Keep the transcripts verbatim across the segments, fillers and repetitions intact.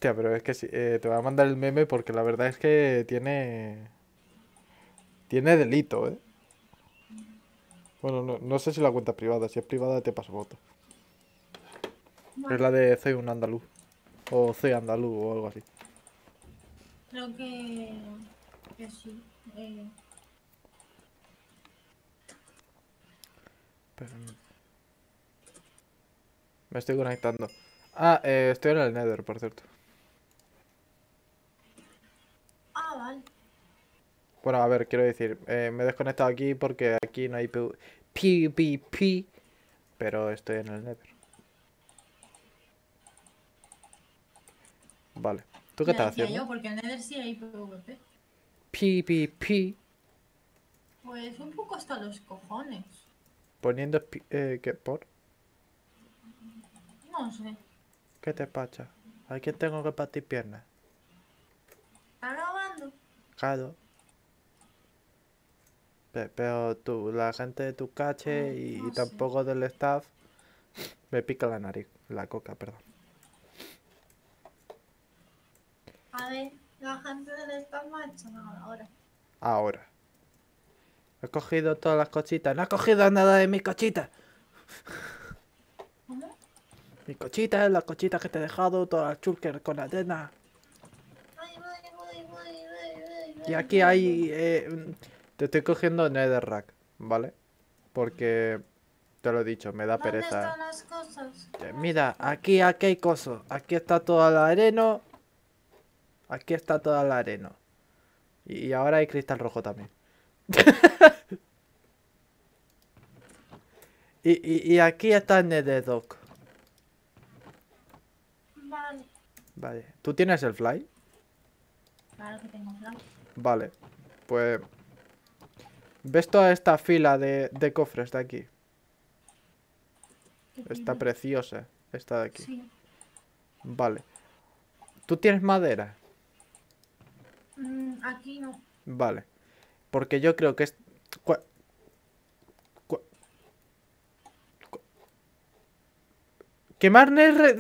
Hostia, pero es que sí, eh, te voy a mandar el meme porque la verdad es que tiene... Tiene delito, ¿eh? Bueno, no, no sé si la cuenta es privada. Si es privada te paso foto. Es Bueno, la de Soy un andaluz. O Soy andaluz o algo así. creo que, que sí. Eh, Pero me estoy conectando. Ah, eh, estoy en el Nether, por cierto. ah, vale. Bueno, a ver, quiero decir, eh, me he desconectado aquí porque aquí no hay P- PvP, pero estoy en el Nether. Vale. ¿Tú qué Ya estás decía haciendo? yo, porque en Nether sí hay PvP. PvP. Pues un poco hasta los cojones. Poniendo... pi- Eh, ¿qué? ¿Por? No sé. ¿Qué te pasa? ¿A quién tengo que partir piernas? ¿Está grabando? Claro. Pe- Pero tú, la gente de tu caché Pues y, y no sé. tampoco del staff me pica la nariz. La coca, perdón. A ver, la gente del staff no ha hecho nada ahora. Ahora. He cogido todas las cochitas. No he cogido nada de mis cochitas. ¿Cómo? Mis cochitas, las cochitas que te he dejado, todas las chulkers con arena. Ay, voy, voy, voy, voy, voy, Y voy, aquí voy, voy. hay... eh, mm, te estoy cogiendo Netherrack, ¿vale? Porque, te lo he dicho, me da ¿Dónde pereza. están las cosas? Eh, Mira, aquí, aquí hay cosas. Aquí está toda la arena. Aquí está toda la arena. Y ahora hay cristal rojo también. Y, y, y aquí está el Netherdock. Vale. Vale. ¿Tú tienes el fly? Claro que tengo flash. Vale. Pues... ¿Ves toda esta fila de, de cofres de aquí? ¿Qué Está pila? preciosa. Esta de aquí. Sí. Vale. ¿Tú tienes madera? Mm, aquí no. Vale. Porque yo creo que es... cua- cua- Quemar Nether...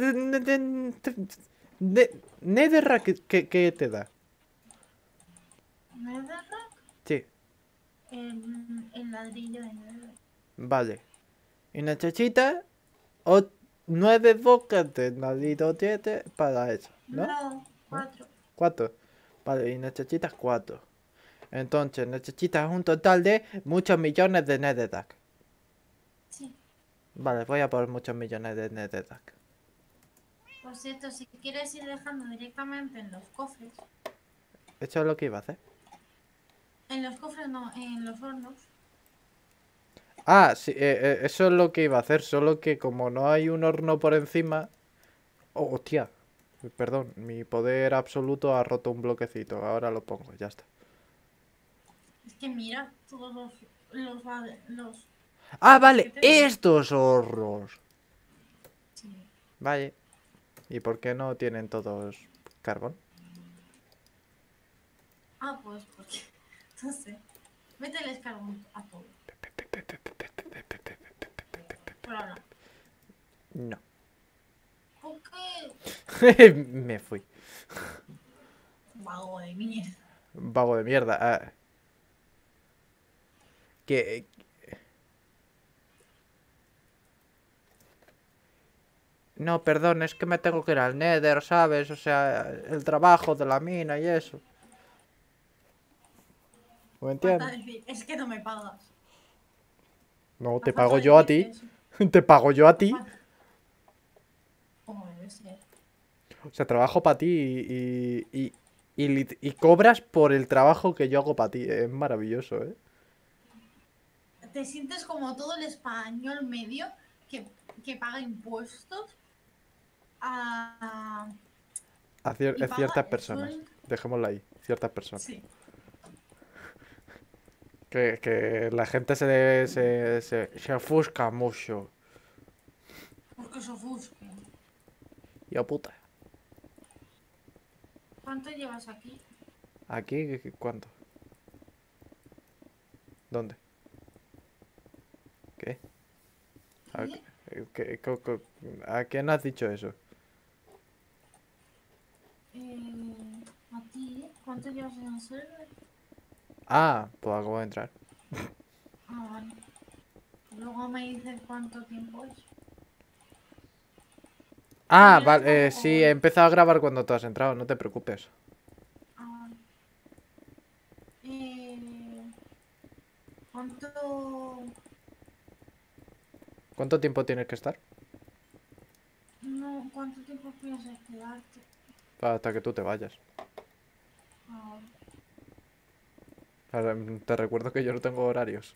Netherrack, ¿qué, qué te da? Netherrack. Sí, El, el ladrillo de Nether. vale. Y necesitas o- nueve bocas de nalito siete para eso, ¿no? No, ¿No? cuatro. Cuatro. Vale, y necesitas cuatro. Entonces necesitas un total de muchos millones de Netherrack. Sí. Vale, voy a por muchos millones de Netherrack. Por cierto, si quieres ir dejando directamente en los cofres. Eso es lo que iba a hacer. En los cofres no, en los hornos. Ah, sí, eh, eh, eso es lo que iba a hacer, solo que como no hay un horno por encima... Oh, hostia. Perdón, mi poder absoluto ha roto un bloquecito. Ahora lo pongo, ya está. Es que mira todos los, los, los Ah, cofres que vale, tengo. estos hornos. Sí. Vale. ¿Y por qué no tienen todos carbón? Ah, pues porque. No sé. Mételes carbón a todo. Por ahora. No. ¿Por qué? Me fui. Vago de mierda. Vago de mierda. Ah, que... No, perdón, es que me tengo que ir al Nether, ¿sabes? O sea, el trabajo de la mina y eso. ¿Me Falta entiendes? decir, es que no me pagas. No, Ha te pago faltado yo a decir ti. eso. Te pago yo a Ha ti. falta. Como debe ser. O sea, trabajo para ti y, y, y, lit- y cobras por el trabajo que yo hago para ti. Es maravilloso, ¿eh? Te sientes como todo el español medio que, que paga impuestos a, A, cier- y a ciertas paga el personas. sueldo. Dejémoslo ahí. Ciertas personas. Sí. Que, que la gente se, se, se, se ofusca mucho. Porque se ofusquen. Yo puta. ¿Cuánto llevas aquí? ¿Aquí cuánto? ¿Dónde? ¿Qué? ¿A, ¿Qué? qué- co- co- ¿a quién has dicho eso? Eh, ¿A ti? ¿Cuánto llevas en el server? Ah, pues acabo de entrar. Ah, vale. Luego me dices cuánto tiempo es. Ah, Tienes vale, eh, como... sí, he empezado a grabar cuando tú has entrado, no te preocupes. Ah, vale. Eh, ¿Cuánto... ¿Cuánto tiempo tienes que estar? No, ¿cuánto tiempo piensas quedarte? Hasta que tú te vayas. Ah, Ahora, mm, te recuerdo que yo no tengo horarios.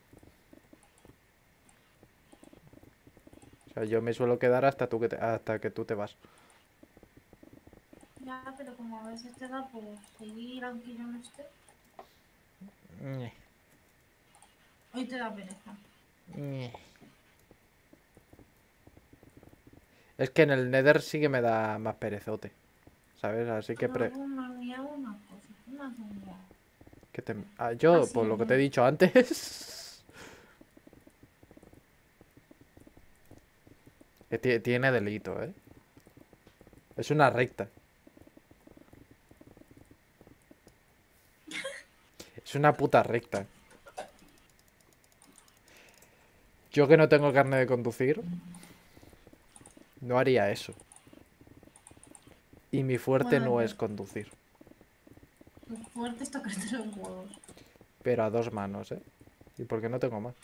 O sea, yo me suelo quedar hasta, tú que te- hasta que tú te vas. ya, pero como a veces te da por seguir aunque yo no esté, Ñe, hoy te da pereza. ñe. Es que en el Nether sí que me da más perezote. ¿Sabes? Así que, pre- Luego me ha enviado una cosa. ¿Qué me has enviado? que te... Ah, yo, Así por lo el que te he de... dicho antes... que ti- tiene delito, ¿eh? Es una recta. Es una puta recta. Yo que no tengo carne de conducir, no haría eso. Y mi fuerte Bueno, no es pues, conducir. pues fuerte es tocarte los huevos. Pero a dos manos, ¿eh? ¿Y por qué no tengo más?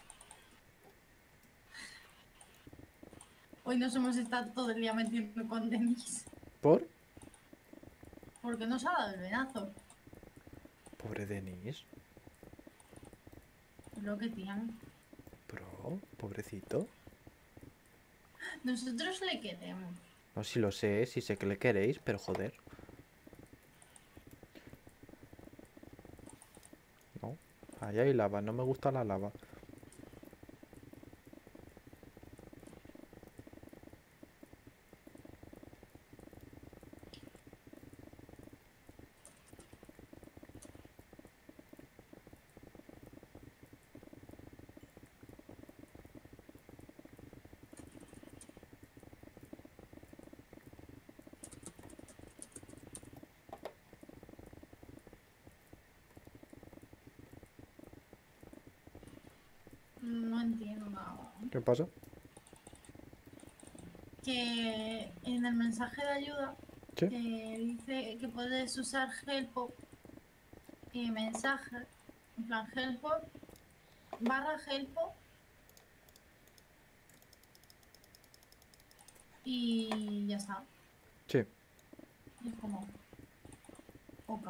Hoy nos hemos estado todo el día metiendo con Denis. ¿Por? Porque nos ha dado el venazo. Pobre Denis. Lo que tiene. Bro, pobrecito. Nosotros le queremos. No, si lo sé, si sé que le queréis, pero joder. No. Ahí hay lava, no me gusta la lava. No entiendo nada. ¿Qué pasa? Que en el mensaje de ayuda ¿Sí? que dice que puedes usar Help y mensaje, en plan Help barra Help y ya está. Sí. Y es como, ok.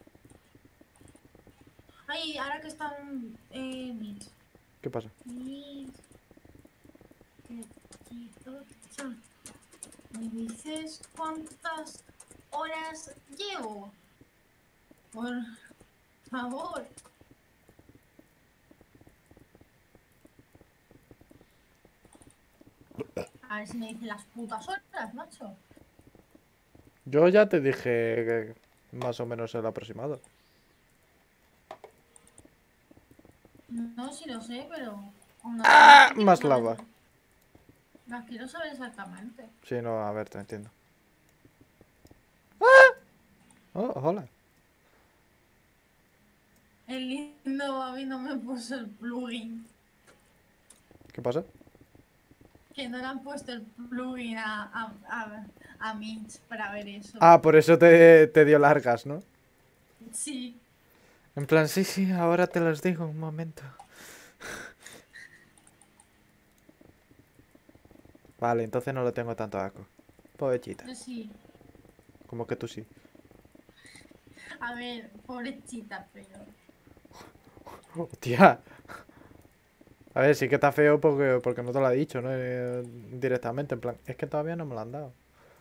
Ay, ahora que están eh, Meet. ¿Qué pasa? Meet. Que quito chat. ¿Me dices cuántas horas llevo? Por favor. A ver si me dicen las putas horas, macho. Yo ya te dije que más o menos el aproximado. No, sí lo sé, pero aún así las ¡Ah! quiero Más saber. lava. Las quiero saber exactamente. Sí, no, a ver, te entiendo. Oh, hola. El lindo Babi no me puso el plugin. ¿Qué pasa? Que no le han puesto el plugin a, a, a, a Mitch para ver eso. Ah, por eso te, te dio largas, ¿no? Sí. En plan, sí, sí, ahora te las digo, un momento. Vale, entonces no lo tengo tanto asco. Pobrecita. Yo sí. Como que tú sí. A ver, pobrecita, pero. Hostia. A ver, sí que está feo porque, porque no te lo ha dicho, ¿no? Eh, directamente, en plan, es que todavía no me lo han dado.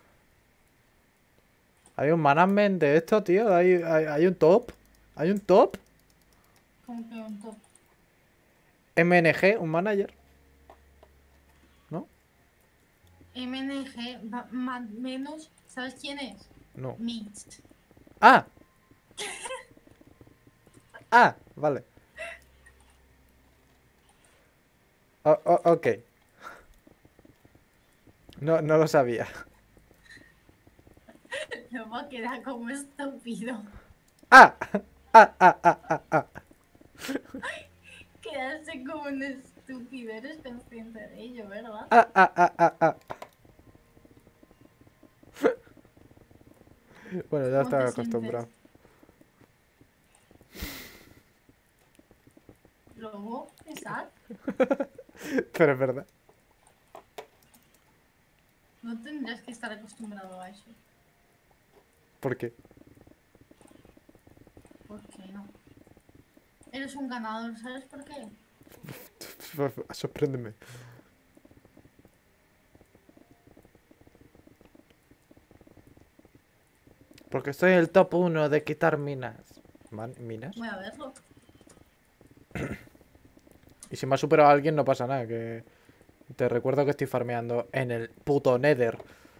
Hay un management de esto, tío. Hay, hay, hay un top. Hay un top. Como que un top. M N G, un manager. ¿No? M N G va- más menos. ¿Sabes quién es? No. Mitch. ¡Ah! ¡Ah! Vale. O- o- ok. No, no lo sabía. Me va a quedar como estúpido. ¡Ah! ¡Ah, ah, ah, ah, ah! Quedarse como un estúpido. Eres consciente de ello, ¿verdad? ¡Ah, ah, ah, ah, ah! Bueno, ya ¿Cómo te estaba sientes? acostumbrado. Luego, Isaac, Pero es verdad. no tendrías que estar acostumbrado a eso. ¿Por qué? ¿Por qué no? Eres un ganador, ¿sabes por qué? Sorpréndeme. Porque soy el top uno de quitar minas. Man- ¿Minas? Voy a verlo. Y si me ha superado alguien no pasa nada, que... Te recuerdo que estoy farmeando en el puto Nether.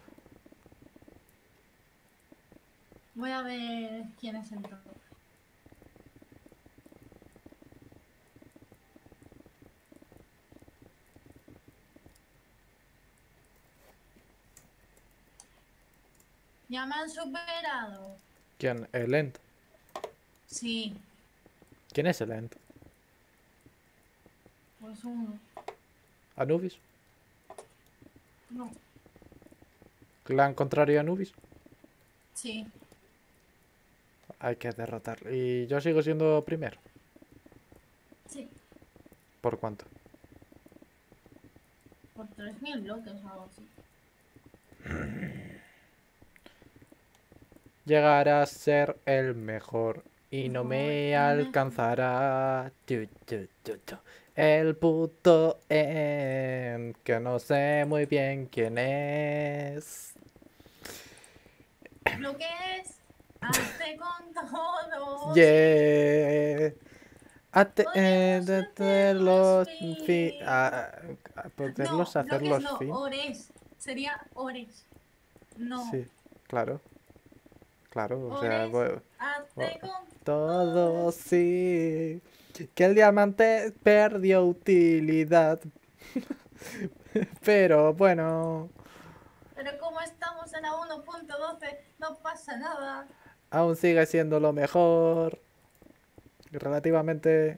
Voy a ver quién es el top. Ya me han superado. ¿Quién? ¿El End? Sí, ¿Quién es el End? pues uno. ¿Anubis? No, ¿Clan contrario a Anubis? sí. Hay que derrotarlo. Y yo sigo siendo primero. Sí, ¿Por cuánto? por tres mil bloques o algo así. Llegar a ser el mejor y no Mejor, me el mejor. alcanzará. Tu, tu, tu, tu. El puto End, que no sé muy bien quién es. Lo que es, hazte con todos. Yeah. Ate- eh, Podemos de hacerlo hacerlos fin. fin. A, a No, poderlos bloques hacerlos no, fin. ores. Sería ores. No, Sí, claro, claro. O sea, ores, voy- voy- hazte con todo todos. sí. Que el diamante perdió utilidad. Pero bueno, Pero como estamos en la uno punto doce, no pasa nada. aún sigue siendo lo mejor. Relativamente.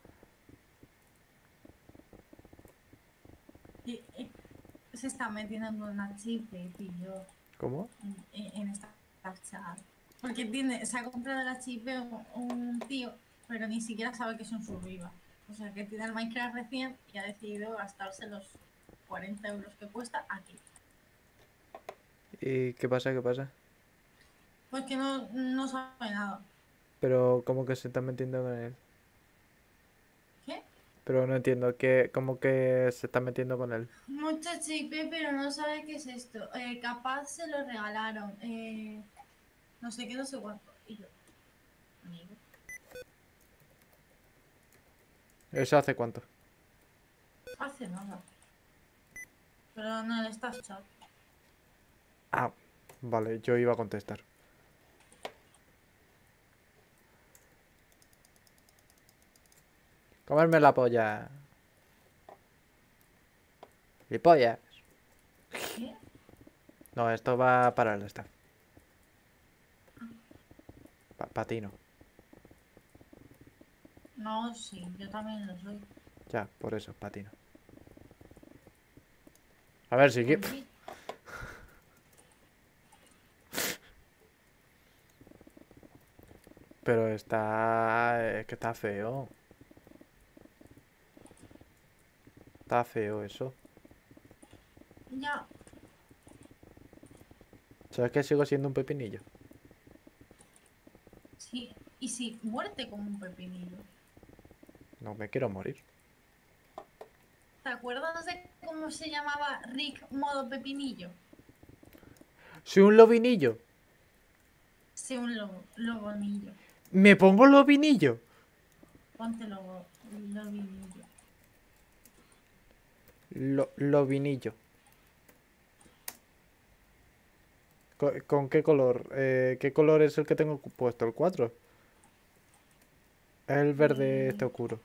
Y, y se está metiendo en una chiplet, tío, ¿Cómo? en, en esta chat. Porque tiene, se ha comprado la chiplet un, un tío, pero ni siquiera sabe que es un survival. O sea, que tiene el Minecraft recién y ha decidido gastarse los cuarenta euros que cuesta aquí. ¿Y qué pasa? ¿Qué pasa? Pues que no, no sabe nada. Pero, ¿cómo que se está metiendo con él? ¿Qué? Pero no entiendo, ¿qué, ¿cómo que se está metiendo con él? Mucha chiplet, pero no sabe qué es esto. Eh, capaz se lo regalaron. Eh, no sé qué, no sé cuánto. Y yo, amigo. ¿Eso hace cuánto? Hace nada. Pero no le estás chat. Ah, vale, yo iba a contestar. Comerme la polla. ¿Y polla? ¿Qué? No, esto va para el staff. Pa patino. No, sí, yo también lo soy. Ya, por eso, patino. A ver si... Pues sí. Pero está... Es que está feo. Está feo eso. Ya. ¿Sabes que sigo siendo un pepinillo? Sí. Y sí, muerte como un pepinillo. No me quiero morir. ¿Te acuerdas de cómo se llamaba Rick modo pepinillo? Soy un lobinillo. Sí, un lobo, lobonillo. Me pongo lobinillo. Ponte lobo, lobinillo. Lo, lobinillo. ¿Con, con qué color? Eh, ¿Qué color es el que tengo puesto? ¿El cuatro? Es el verde este Eh, oscuro.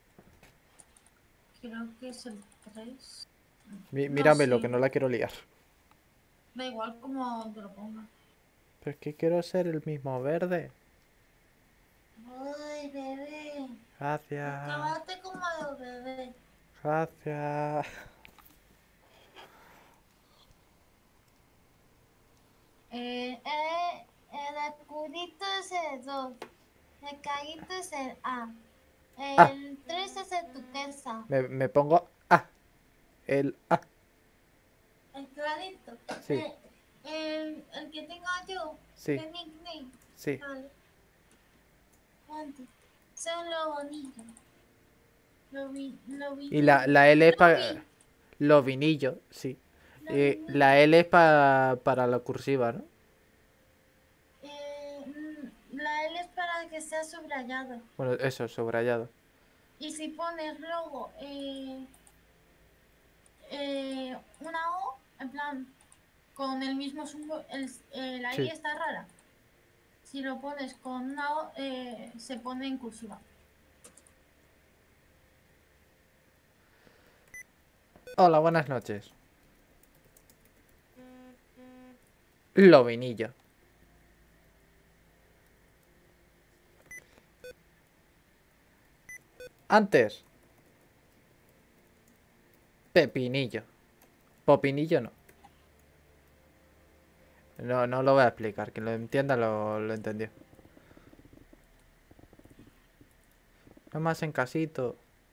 creo que es el tres. Mi, No míramelo, que sé. no la quiero liar. Da igual como te lo pongas. Es que quiero ser el mismo verde. Ay, bebé. Gracias. Acabate como los bebés. Gracias. Eh, eh, el escudito es el dos. El caguito es el A. Ah, El tres es el turquesa. me, me pongo A. El A. El clarito. Sí, Eh, el, el que tengo yo. sí, El nickname. sí. Vale. Antes. Son los bonitos. Lo vi, lo vi. Y la, la L es Lo para vi. los vinillos, sí. Lo Y vi. la L es pa- para la cursiva, ¿no? Eh, mm, la L es para que sea subrayado. Bueno, eso, subrayado. Y si pones luego eh, eh, una O, en plan, con el mismo símbolo, el, eh, la I Sí. está rara. Si lo pones con una O, eh, se pone en cursiva. Hola, buenas noches. Los vinillos. Antes. Pepinillo. Popinillo no. No, no lo voy a explicar. Quien lo entienda lo, lo entendió. No más en casito.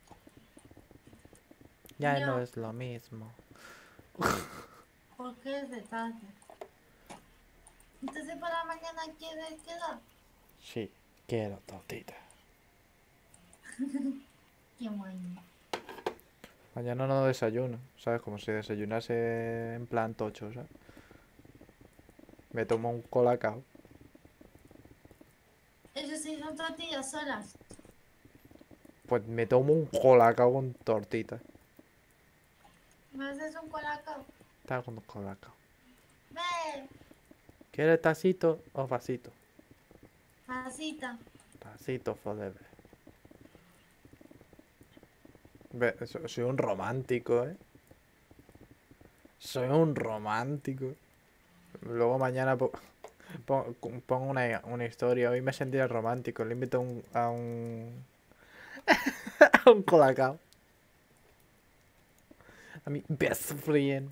Ya Yo. no es lo mismo. Porque es de tarde. Entonces por la mañana quieres quedar. Sí, quiero tortita. Qué bueno. Mañana no desayuno, ¿sabes? Como si desayunase en plan tocho, ¿sabes? Me tomo un colacao. Eso sí son tortillas solas. Pues me tomo un colacao con tortita. ¿Me haces un colacao? Está con colacao. Ve, ¿Quieres tacito o vasito? pasita. Tacito forever. Ve, so- soy un romántico, ¿eh? Soy un romántico. Luego mañana po- pon- pongo una, una historia. Hoy me sentí romántico. Le invito a un... A un, a un colacao. A mi best friend.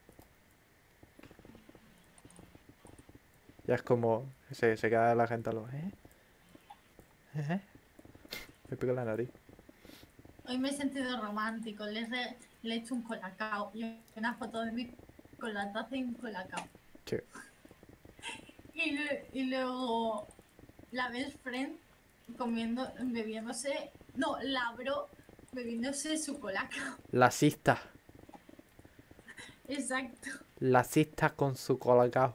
Ya es como... Se, se queda la gente a lo... ¿Eh? ¿Eh? Me pica la nariz. Hoy me he sentido romántico. Le, he- le he hecho un colacao. Y una foto de mí con la taza y un colacao. Sí. Y, le- y luego la best friend comiendo, bebiéndose, no, la bro bebiéndose su colacao. La cista. Exacto. La cista con su colacao.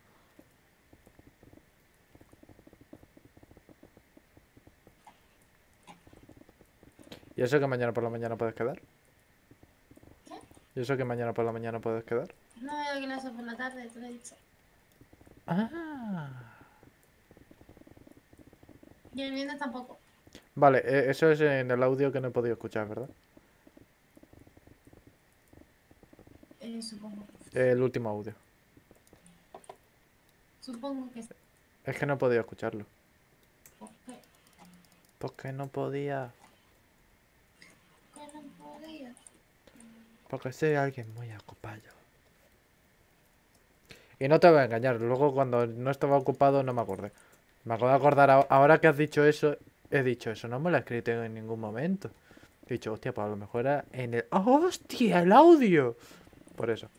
¿Y eso que mañana por la mañana puedes quedar? ¿Qué? ¿Y eso que mañana por la mañana puedes quedar? No me doy clase por la tarde, te lo he dicho. Ah. Y el viernes tampoco. Vale, eh, eso es en el audio que no he podido escuchar, ¿verdad? Eh, supongo. El último audio. Supongo que sí. Es que no he podido escucharlo. Porque Porque no podía. que no podía. Porque soy alguien muy ocupado. Y no te voy a engañar, luego cuando no estaba ocupado no me acordé. Me acabo de acordar, a- ahora que has dicho eso, he dicho eso, no me lo he escrito en ningún momento. He dicho, hostia, pues a lo mejor era en el... ¡Oh, hostia, el audio! Por eso.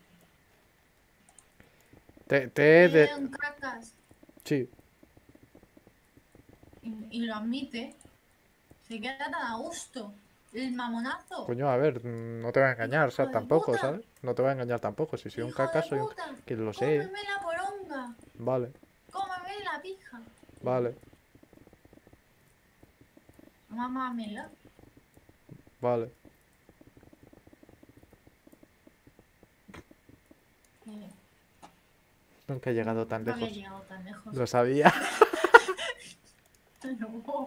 Te, te he de... Tiene un cacas Sí, y, y lo admite. Se queda tan a gusto. El mamonazo. coño, a ver, mm, no te voy a engañar, o sea, Hijo de tampoco, puta. ¿sabes? No te voy a engañar tampoco, si soy un Hijo de caca, soy un... puta. Que lo sé, Cómeme la poronga. vale, Cómeme la pija. vale, Mámamela. vale. Eh, Nunca he llegado tan no había lejos. llegado tan lejos. Lo sabía. No.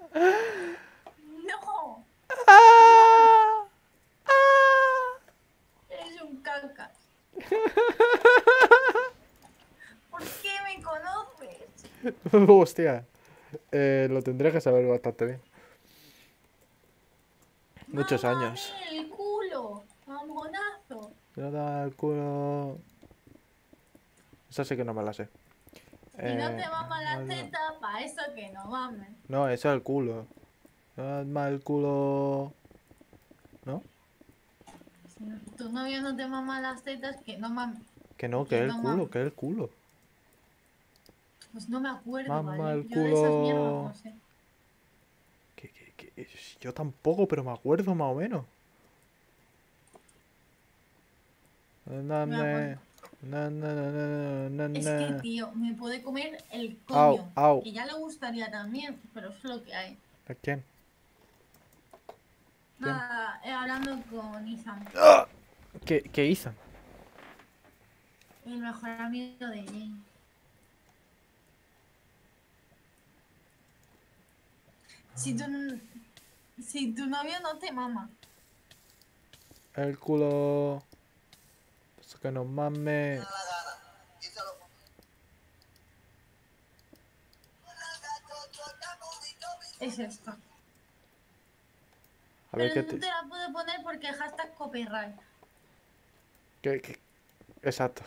No. ¡Ah! ¡Ah! Eres un cacas. ¿Por qué me Hostia. Eh, lo tendría que saber bastante bien. Muchos años. ¡Mámame el culo! ¡Mamonazo! Yo da el culo. Esa sí que no me la sé. Si no Eh, te mama la mal- teta, pa' eso que no mames. no, ese es el culo. Dame el culo. ¿No? Si tu novio no te mama las tetas, que no mames. Que no, que Que es el no culo, mames. que es el culo. Pues no me acuerdo, Mamá ¿vale? el Yo de esas mierdas culo. no sé. Que, que, que- Yo tampoco, pero me acuerdo más o menos. Me acuerdo. Dame. Na, na, na, na, na, Es que, na. tío, me puede comer el Au, coño. au. Que ya le gustaría también, pero es lo que hay. ¿A quién? ¿Quién? Nada, eh, hablando con Ethan, ¿Qué, qué hizo? el mejor amigo de Jane. Si tu, si tu novio no te mama, El culo. Es que no mames. es esto. A ver Pero qué no te. te la puedo poner porque hashtag copyright. qué- qué- Exacto.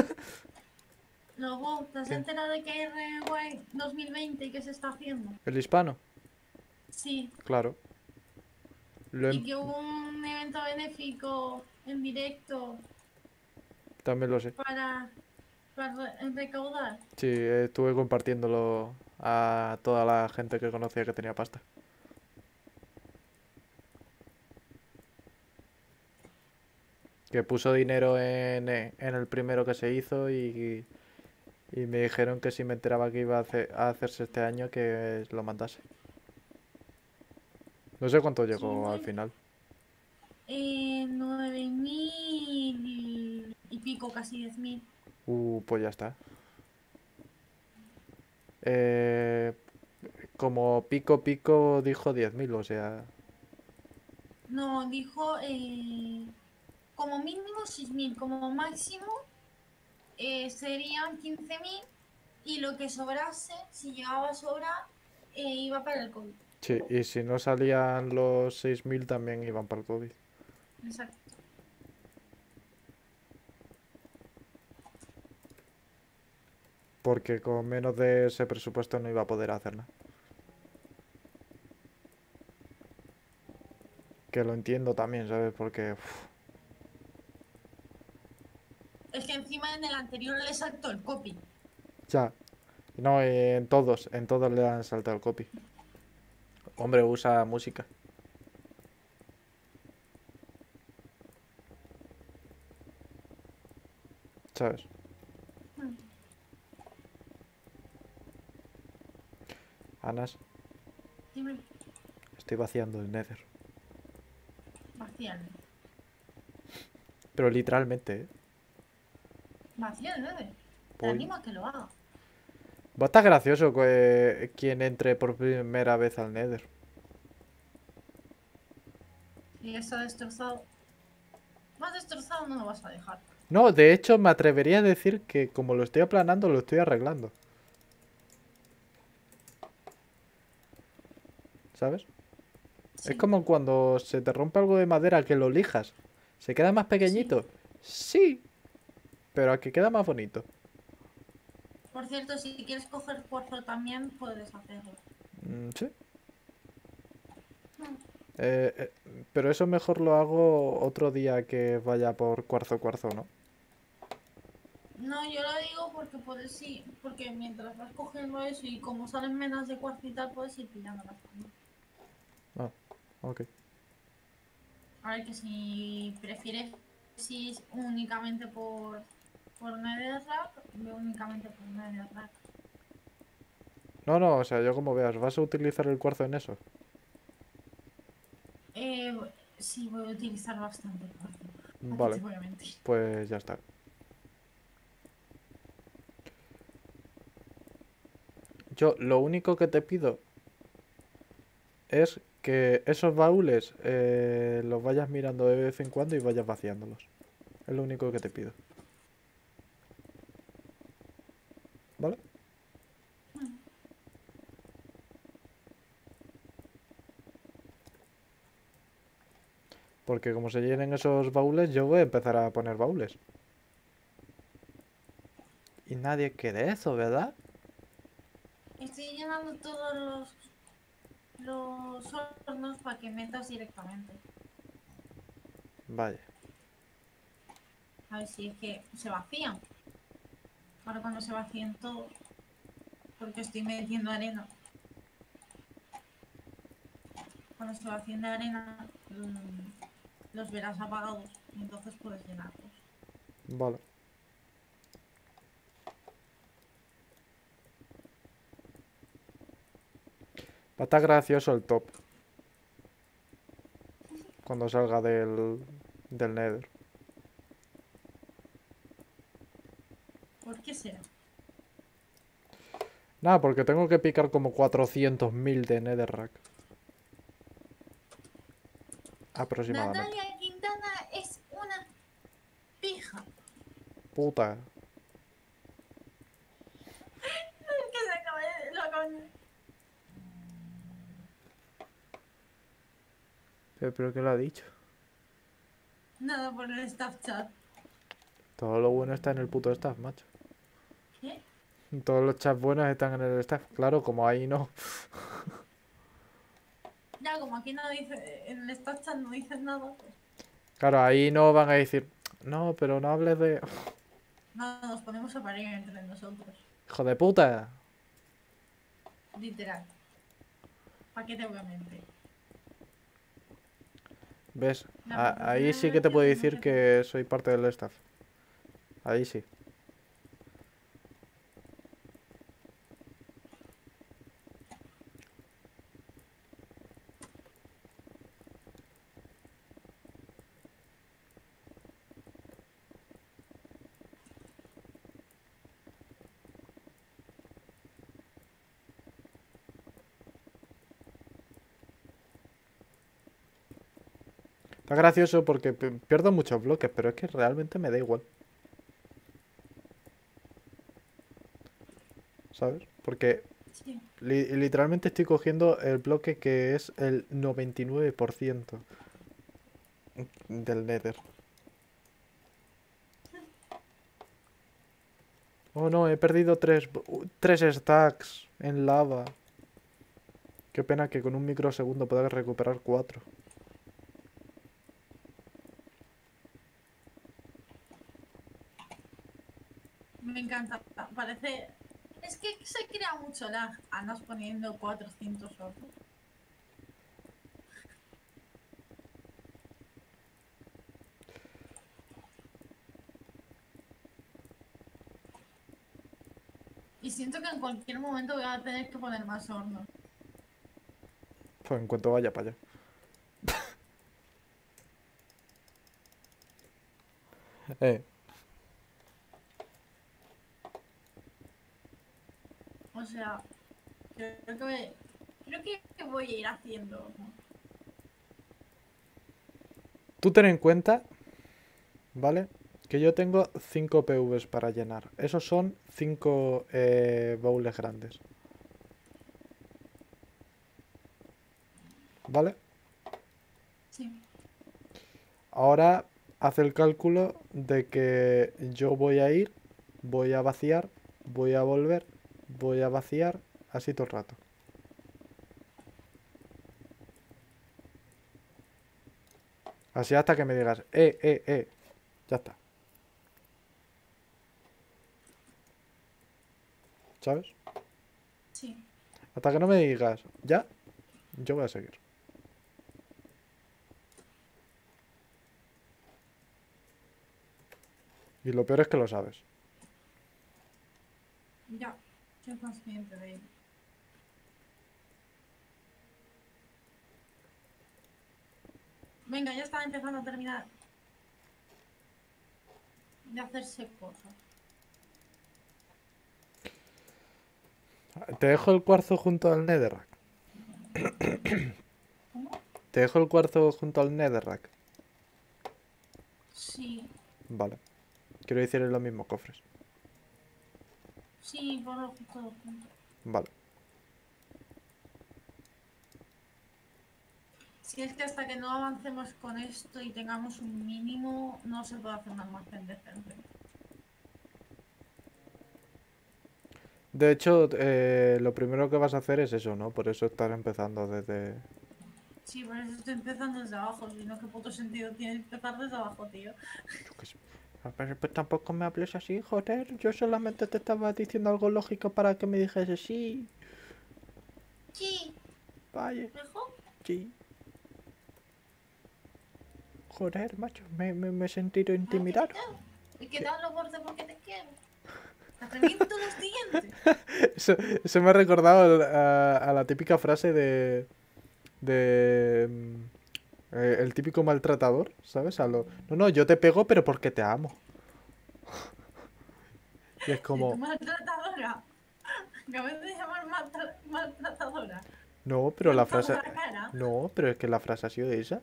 Luego, ¿te has ¿Qué? enterado de que hay Rewind dos mil veinte y que se está haciendo? ¿El hispano? Sí, Claro. Lo em- y que hubo un evento benéfico en directo También lo sé. para, para re- recaudar. Sí, estuve compartiéndolo a toda la gente que conocía que tenía pasta. Que puso dinero en, eh, en el primero que se hizo y, y me dijeron que si me enteraba que iba a, hace- a hacerse este año que lo mandase. No sé cuánto Sí, llegó al muy final. eh, nueve mil y pico, casi diez mil. Uh, pues ya está. Eh, Como pico pico dijo diez mil, o sea... No, dijo eh, como mínimo seis mil, como máximo eh, serían quince mil y lo que sobrase, si llegaba a sobrar, eh, iba para el COVID. Sí, y si no salían los seis mil también iban para el COVID. Exacto. Porque con menos de ese presupuesto no iba a poder hacer nada. Que lo entiendo también, ¿sabes? Porque... uf, Es que encima en el anterior le saltó el copy. ya. No, en todos, en todos le han saltado el copy. Hombre, usa música, ¿sabes? Hmm, Anas, Dime, estoy vaciando el Nether. vacía, Pero literalmente, ¿eh? vacía, nueve. Te Voy... animo a que lo haga. Va a estar gracioso que quien entre por primera vez al Nether. Si está destrozado, más destrozado no lo vas a dejar. No, de hecho me atrevería a decir que como lo estoy aplanando, lo estoy arreglando. ¿Sabes? Es Sí. como cuando se te rompe algo de madera que lo lijas. ¿Se queda más Sí. pequeñito? Sí, pero a que queda más bonito. Por cierto, si quieres coger cuarzo también, puedes hacerlo. Mm, sí. Hmm. Eh, eh, pero eso mejor lo hago otro día que vaya por cuarzo cuarzo, ¿no? No, yo lo digo porque puedes sí, porque mientras vas cogiendo eso y como salen menos de cuarzo y tal, puedes ir pillándolas también. Ah, ok. A ver que si prefieres si es únicamente por por Netherrack, veo únicamente por Netherrack. No, no, o sea, yo como veas, ¿vas a utilizar el cuarzo en eso? Eh, sí, voy a utilizar bastante cuarzo. ¿Para qué Vale, te voy a mentir? pues ya está. Yo lo único que te pido es que esos baúles eh, los vayas mirando de vez en cuando y vayas vaciándolos. Es lo único que te pido. ¿Vale? Porque como se llenen esos baúles, yo voy a empezar a poner baúles. Y nadie quiere eso, ¿verdad? Estoy llenando todos los, los hornos para que metas directamente. Vaya. A ver si es que se vacían. Ahora cuando se vacíen todos, porque estoy metiendo arena. Cuando se vacíen de arena, mm, los verás apagados y entonces puedes llenarlos. Vale. Va a estar gracioso el top. Cuando salga del, del Nether. ¿Por qué será? Nada, porque tengo que picar como cuatrocientos mil de Netherrack. Aproximadamente. Natalia Quintana es una pija. Puta. Que se acaba de... Lo acaban de... ¿Pero, pero qué lo ha dicho? Nada por el staff chat. Todo lo bueno está en el puto staff, macho. ¿Qué? Todos los chats buenos están en el staff. Claro, como ahí no. Ya, como aquí no dice... En el staff chat no dices nada, pues... Claro, ahí no van a decir. No, pero no hables de. No, nos ponemos a parir entre nosotros. Hijo de puta. Literal. ¿Para qué te voy a mentir? ¿Ves? La A- ahí sí profesional que te puedo versión no decir se que soy parte del staff. Ahí sí. Está gracioso porque pi- pierdo muchos bloques, pero es que realmente me da igual. ¿Sabes? Porque Sí. li- literalmente estoy cogiendo el bloque que es el noventa y nueve por ciento del Nether. Oh no, he perdido tres, b- u- tres stacks en lava. Qué pena que con un microsegundo pueda recuperar cuatro. Me encanta. Parece... Es que se crea mucho lag. Andas poniendo cuatrocientos hornos. Y siento que en cualquier momento voy a tener que poner más hornos. Pues en cuanto vaya para allá. Eh, O sea, creo que voy, creo que voy a ir haciendo hornos. tú ten en cuenta, ¿vale? Que yo tengo cinco P Vs para llenar. Esos son cinco eh, bowls grandes. ¿Vale? Sí. Ahora haz el cálculo de que yo voy a ir, voy a vaciar, voy a volver, voy a vaciar, así todo el rato. Así hasta que me digas, eh, eh, eh. Ya está. ¿Sabes? Sí. Hasta que no me digas, ya, yo voy a seguir. Y lo peor es que lo sabes. Ya. Soy consciente de ello. Venga, ya está empezando a terminar de hacerse cosas. Te dejo el cuarzo junto al netherrack. ¿Cómo? Te dejo el cuarzo junto al netherrack. Sí. Vale. Quiero decir en los mismos cofres. Sí, ponlo todo junto. Vale. Si es que hasta que no avancemos con esto y tengamos un mínimo, no se puede hacer un almacén decente. De hecho, eh, lo primero que vas a hacer es eso, ¿no? Por eso estás empezando desde... Sí, por eso estoy empezando desde abajo, si no, ¿qué puto sentido tiene empezar desde abajo, tío? Yo qué sé. Ah, pero pues tampoco me hables así, joder. Yo solamente te estaba diciendo algo lógico para que me dijese sí. Sí, Vaya, mejor. sí. Joder, macho, me, me, me he sentido Ay, que te intimidado. quiero. Y que ¿Qué? te hablo fuerte porque te quiero. Te reviento los dientes. Eso, eso me ha recordado a, a la típica frase de... de... mm, eh, el típico maltratador, ¿sabes? A lo, no, no, yo te pego, pero porque te amo. Y es Si tú como, maltratadora. Acabas de llamar maltra- maltratadora. no, pero Me la han dado frase... la cara. No, pero es que la frase ha sido esa.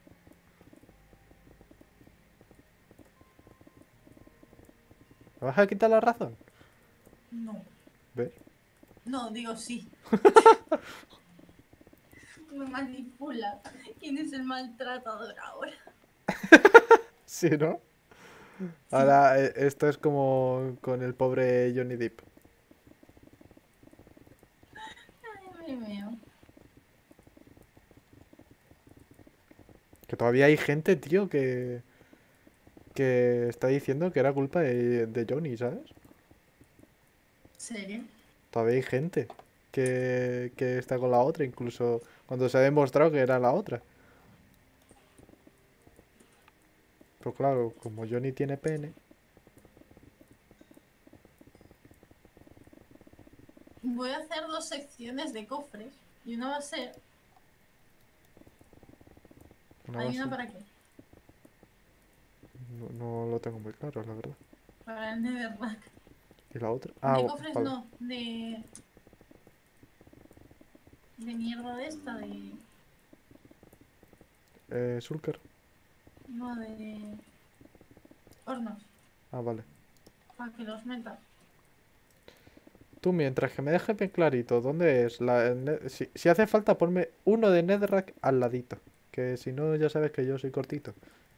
¿Me vas a quitar la razón? No. ¿Ves? No, digo sí. Me manipula. ¿Quién es el maltratador ahora? Sí, ¿no? Sí. Ahora, eh, esto es como con el pobre Johnny Depp. Ay, me meo. Que todavía hay gente, tío, que... que está diciendo que era culpa de, de Johnny, ¿sabes? ¿Serio? Todavía hay gente que, que está con la otra, incluso cuando se ha demostrado que era la otra. Pero claro, como Johnny tiene pene, Voy a hacer dos secciones de cofres. Y una va a ser. una ¿Hay una base... para qué? No, no lo tengo muy claro, la verdad. Para el Netherrack. ¿Y la otra? Ah, De bu- cofres vale. no. De. De mierda de esta. De. Eh, Sulker. No, de. Hornos. Ah, vale. Para que los metas. Tú, mientras que me dejes bien clarito dónde es la... el ne- si, si hace falta, ponme uno de Netherrack al ladito. Que si no, ya sabes que yo soy cortito.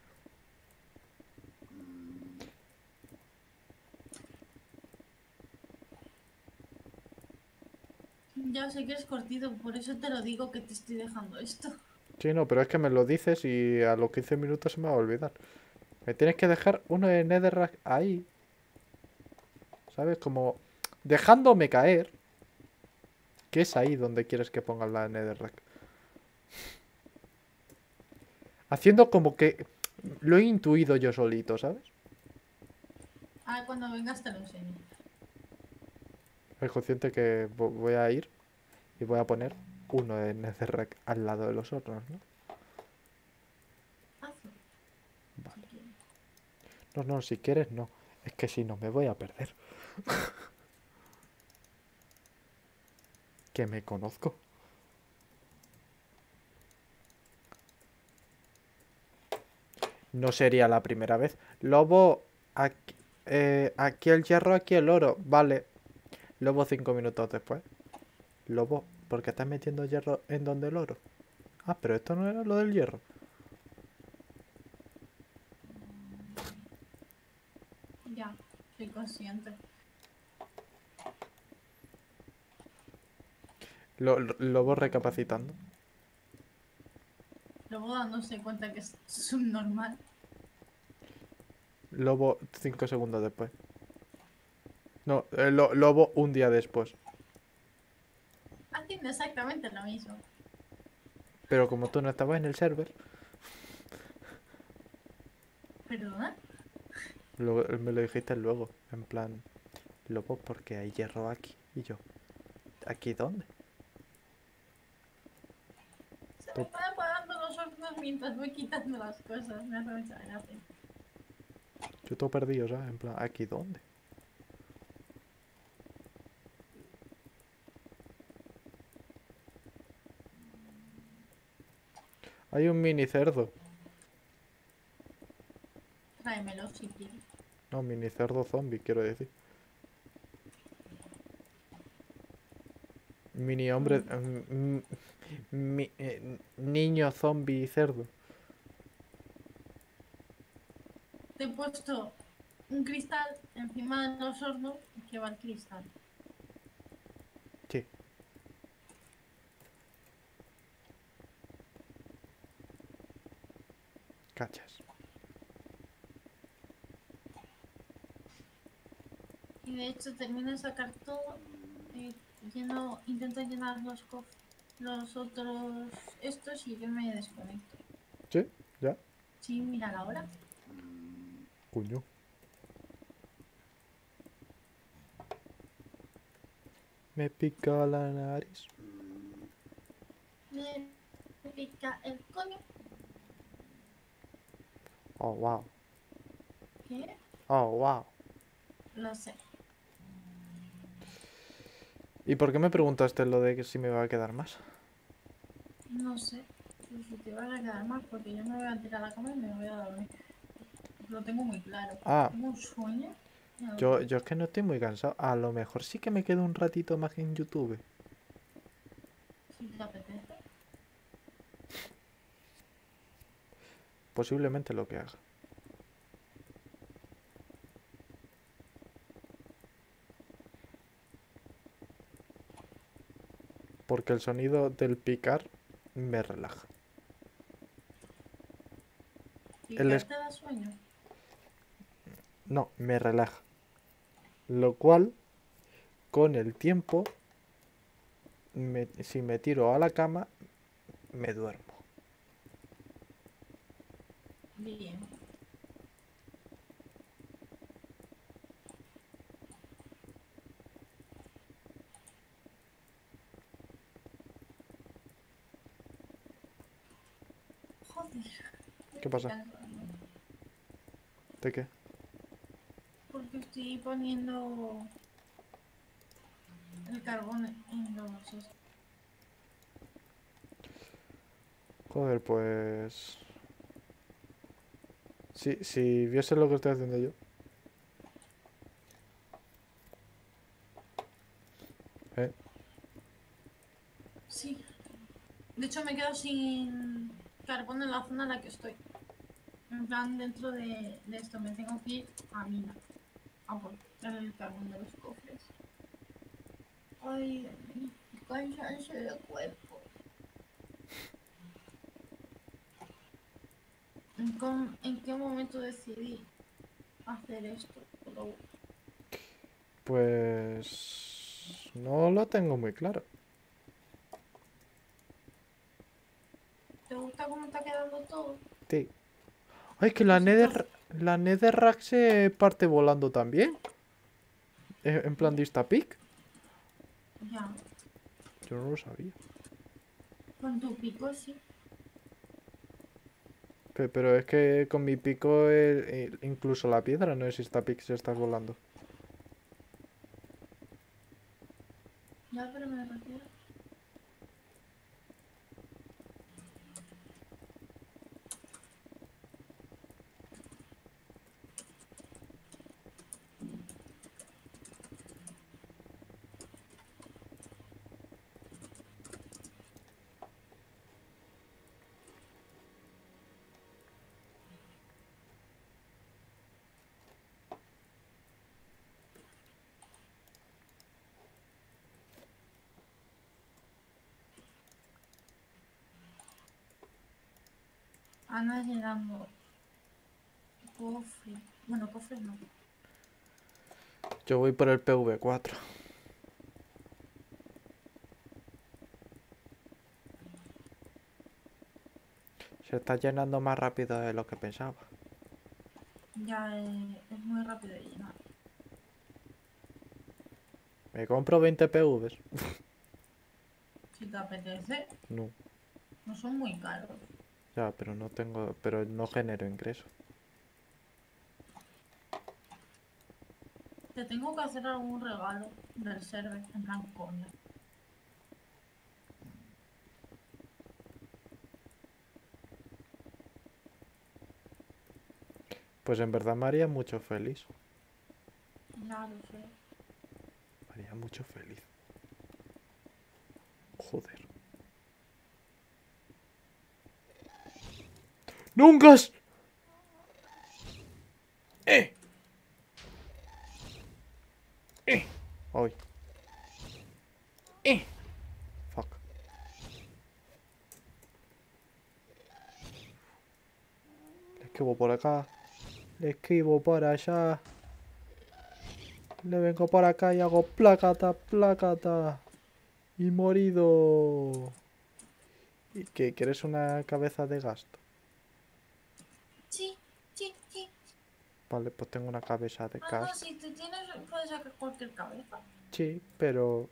Ya sé que es cortito, por eso te lo digo que te estoy dejando esto. Sí, no, pero es que me lo dices y a los quince minutos se me va a olvidar. Me tienes que dejar uno de Netherrack ahí, ¿sabes? Como dejándome caer, que es ahí donde quieres que ponga la Netherrack. Haciendo como que lo he intuido yo solito, ¿sabes? Ah, cuando vengas te lo enseño. Es consciente que vo- voy a ir y voy a poner uno de Netherrack al lado de los otros, ¿no? Hazlo, si Vale. quieres. No, no, si quieres, no. Es que si no, me voy a perder. Que me conozco. No sería la primera vez. Lobo, aquí, eh, aquí el hierro, aquí el oro. Vale. Lobo cinco minutos después. Lobo, ¿por qué estás metiendo hierro en donde el oro? Ah, pero esto no era lo del hierro. Ya, soy consciente. Lo- lo- lobo recapacitando. Luego dándose cuenta que es subnormal. Lobo cinco segundos después. No, eh, lo- lobo un día después. Haciendo exactamente lo mismo. Pero como tú no estabas en el server, ¿Perdona? lo- me lo dijiste luego. En plan, lobo, porque hay hierro aquí. Y yo, ¿aquí dónde? Se me Tú- están apagando los hornos mientras voy quitando las cosas. Me hace mucha gracia. Yo todo perdido, ¿sabes? En plan, ¿aquí dónde? Hay un mini cerdo. Tráemelo si quieres. No, mini cerdo zombie, quiero decir. Mini hombre. mm, mm, mi- eh, niño zombie cerdo. Te he puesto un cristal encima de los hornos que va el cristal. Sí. Cachas. Y de hecho termino de sacar todo. eh, lleno, intento llenar los, cof- los otros estos y yo me desconecto. Sí, ya. Sí, mira la hora. Coño. Me pica la nariz. Me pica el coño. Oh, wow. ¿Qué? Oh, wow. Lo sé. ¿Y por qué me preguntaste lo de que si me va a quedar más? No sé. Si si te vas a quedar más porque yo me voy a tirar a la cama y me voy a dormir. Lo tengo muy claro. Ah, Tengo un sueño. yo, yo es que no estoy muy cansado. A lo mejor sí que me quedo un ratito más en YouTube. Si te apetece. Posiblemente lo que haga. Porque el sonido del picar me relaja. El Picar es... te da sueño. No, me relaja. Lo cual, con el tiempo, me- si me tiro a la cama, me duermo. Bien. Joder. ¿Qué pasa? ¿De qué? Porque estoy poniendo el carbón en los... estos. Joder, pues... Si, si viese lo que estoy haciendo yo. ¿Eh? Sí. De hecho me quedo sin carbón en la zona en la que estoy. En plan, dentro de, de esto me tengo que ir a mina. A por el carbón de los cofres. Ay, qué cansancio de cuerpo. ¿En, com- en qué momento decidí hacer esto? Pero, Pues... No lo tengo muy claro. ¿te gusta cómo está quedando todo? Sí. Ay, que la Pues entonces, Nether... La Netherrack se parte volando también. Eh, En plan ¿qué? Distapic. Ya, Yo no lo sabía. con tu pico sí. Pe- Pero es que con mi pico, eh, eh, incluso la piedra no es Distapic si estás volando. Ya, pero me refiero. Ana llenando cofre. Bueno, cofres no. Yo voy por el P V cuatro. Se está llenando más rápido de lo que pensaba. Ya eh, es muy rápido de llenar. Me compro veinte P Vs. Si te apetece, No, no son muy caros. ya, pero no tengo, pero no genero ingreso. Te tengo que hacer algún regalo del server, en plan coña. Pues en verdad me haría mucho feliz. Ya lo sé. Me haría mucho feliz. Joder. ¡Nunca! ¡Eh! ¡Eh! ¡Ay! ¡Eh! Fuck. Le esquivo por acá. Le esquivo por allá. Le vengo por acá y hago plácata, plácata. Y morido. ¿Y qué? ¿Quieres una cabeza de gasto? Sí, sí, sí. Vale, pues tengo una cabeza de Ah, no, gasto. si te tienes, puedes sacar cualquier cabeza. Sí, pero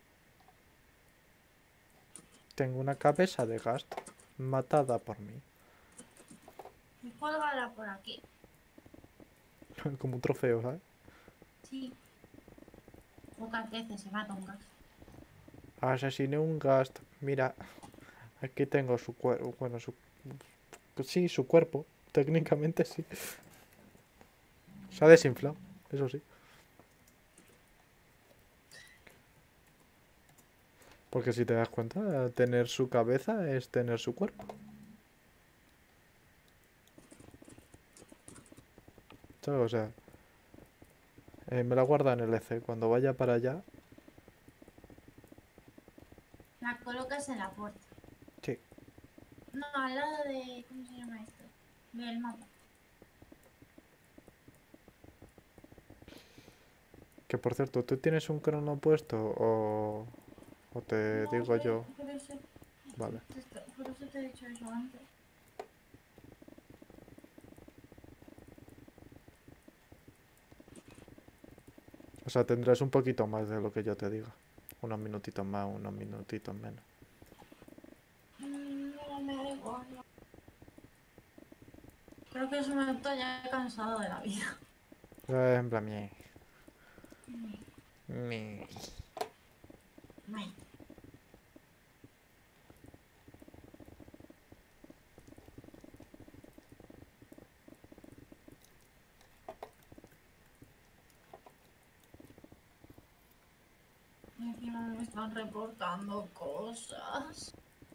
tengo una cabeza de gasto. Matada por mí. Y cuélgala por aquí. Como un trofeo, ¿sabes? Sí. Pocas veces se mata un gas. Asesiné un gasto. Mira, aquí tengo su cuerpo. Bueno, su... Sí, su cuerpo. Técnicamente sí. Se ha desinflado, eso sí. Porque si te das cuenta, tener su cabeza es tener su cuerpo. ¿Sabes? O sea, eh, me la guarda en el E C. Cuando vaya para allá, La colocas en la puerta. sí. No, al lado de... ¿Cómo se llama esto? Del mapa. Que por cierto, ¿tú tienes un crono puesto o, o te No, digo por, yo? por eso... Vale. te está- por eso te he dicho eso antes. O sea, tendrás un poquito más de lo que yo te diga. Unos minutitos más, unos minutitos menos. Mm, No, me da igual. Creo que es un momento ya cansado de la vida. Eh, En plan, mie. Mie. Me. Y encima me están reportando cosas.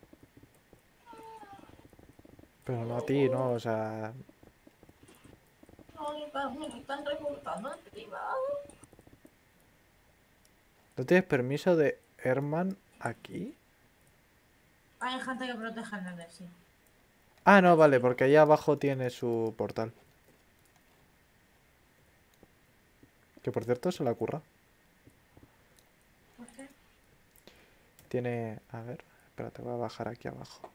Pero no a ti, ¿no? O sea, No, me están, me están reportando en privado. ¿no tienes permiso de Herman aquí? Hay gente que protege el nether, sí. Ah, no, vale, porque ahí abajo tiene su portal. Que por cierto se la curra. ¿Por qué? Tiene... A ver, espérate, voy a bajar aquí abajo.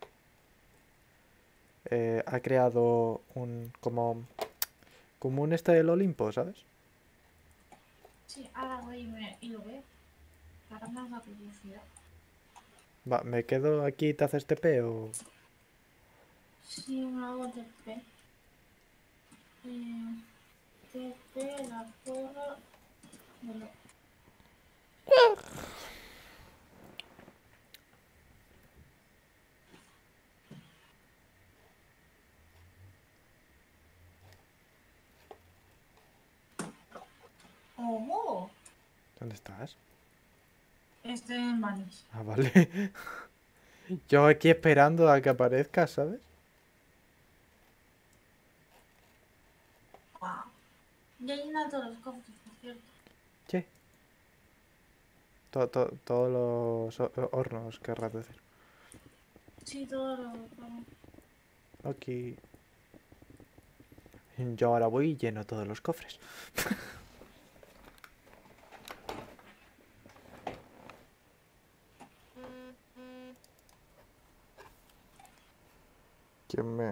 Eh, ha creado un... Como... Como un este del Olimpo, ¿sabes? Sí, ahora voy y, me, y lo veo. Ahora me da curiosidad. Va, ¿me quedo aquí y te haces T P o...? Sí, me hago T P. Eh, T P, la porra. Bueno. ¡Oh! ¿Dónde estás? Estoy en Vanish. Ah, vale. Yo aquí esperando a que aparezca, ¿sabes? Wow. Ya he llenado todos los cofres, por cierto. ¿Qué? To- to- todos los ho- hornos, querrás decir. Sí, todo lo. Todo. Aquí. Yo ahora voy y lleno todos los cofres. ¿Quién me...?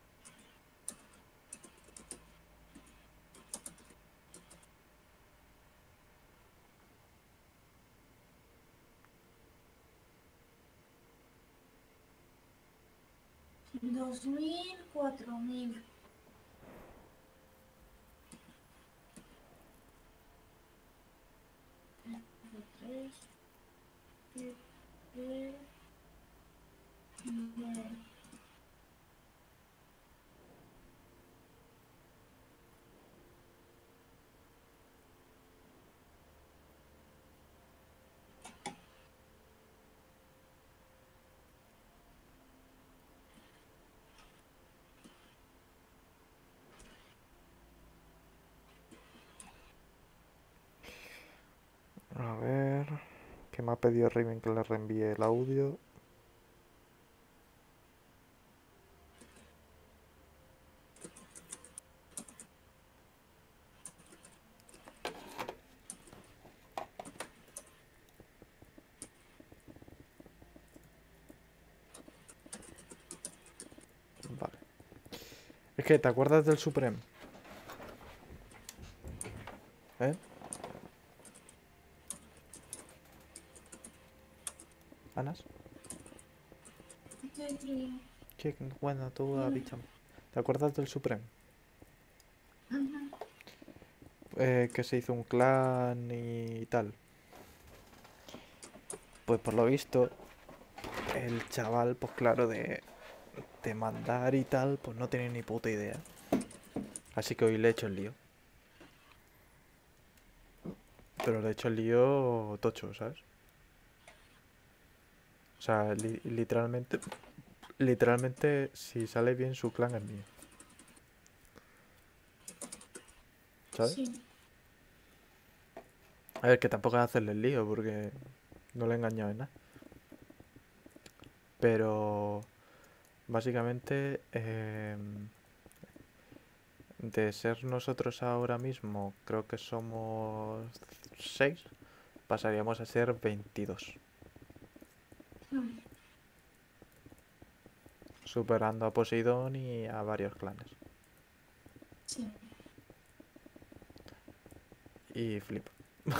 Dos mil, cuatro mil. Tres. Siete. Nueve. Que me ha pedido Raven que le reenvíe el audio. Vale. Es que, ¿te acuerdas del Supreme? ¿Eh? ¿Anas? Estoy escribiendo. Qué bueno, tú Dime. avísame. ¿Te acuerdas del Supreme? Ujú. Eh, que se hizo un clan y tal. Pues por lo visto, el chaval, pues claro, de, de mandar y tal, pues no tiene ni puta idea. Así que hoy le he hecho el lío. Pero le he hecho el lío tocho, ¿sabes? O sea, li- literalmente, literalmente, si sale bien su clan es mío, ¿sabes? Sí. A ver, que tampoco es hacerle el lío porque no le he engañado en nada. Pero básicamente, em, de ser nosotros ahora mismo, creo que somos seis, pasaríamos a ser veintidós, Mm. superando a Poseidón y a varios clanes. Sí. Y flip.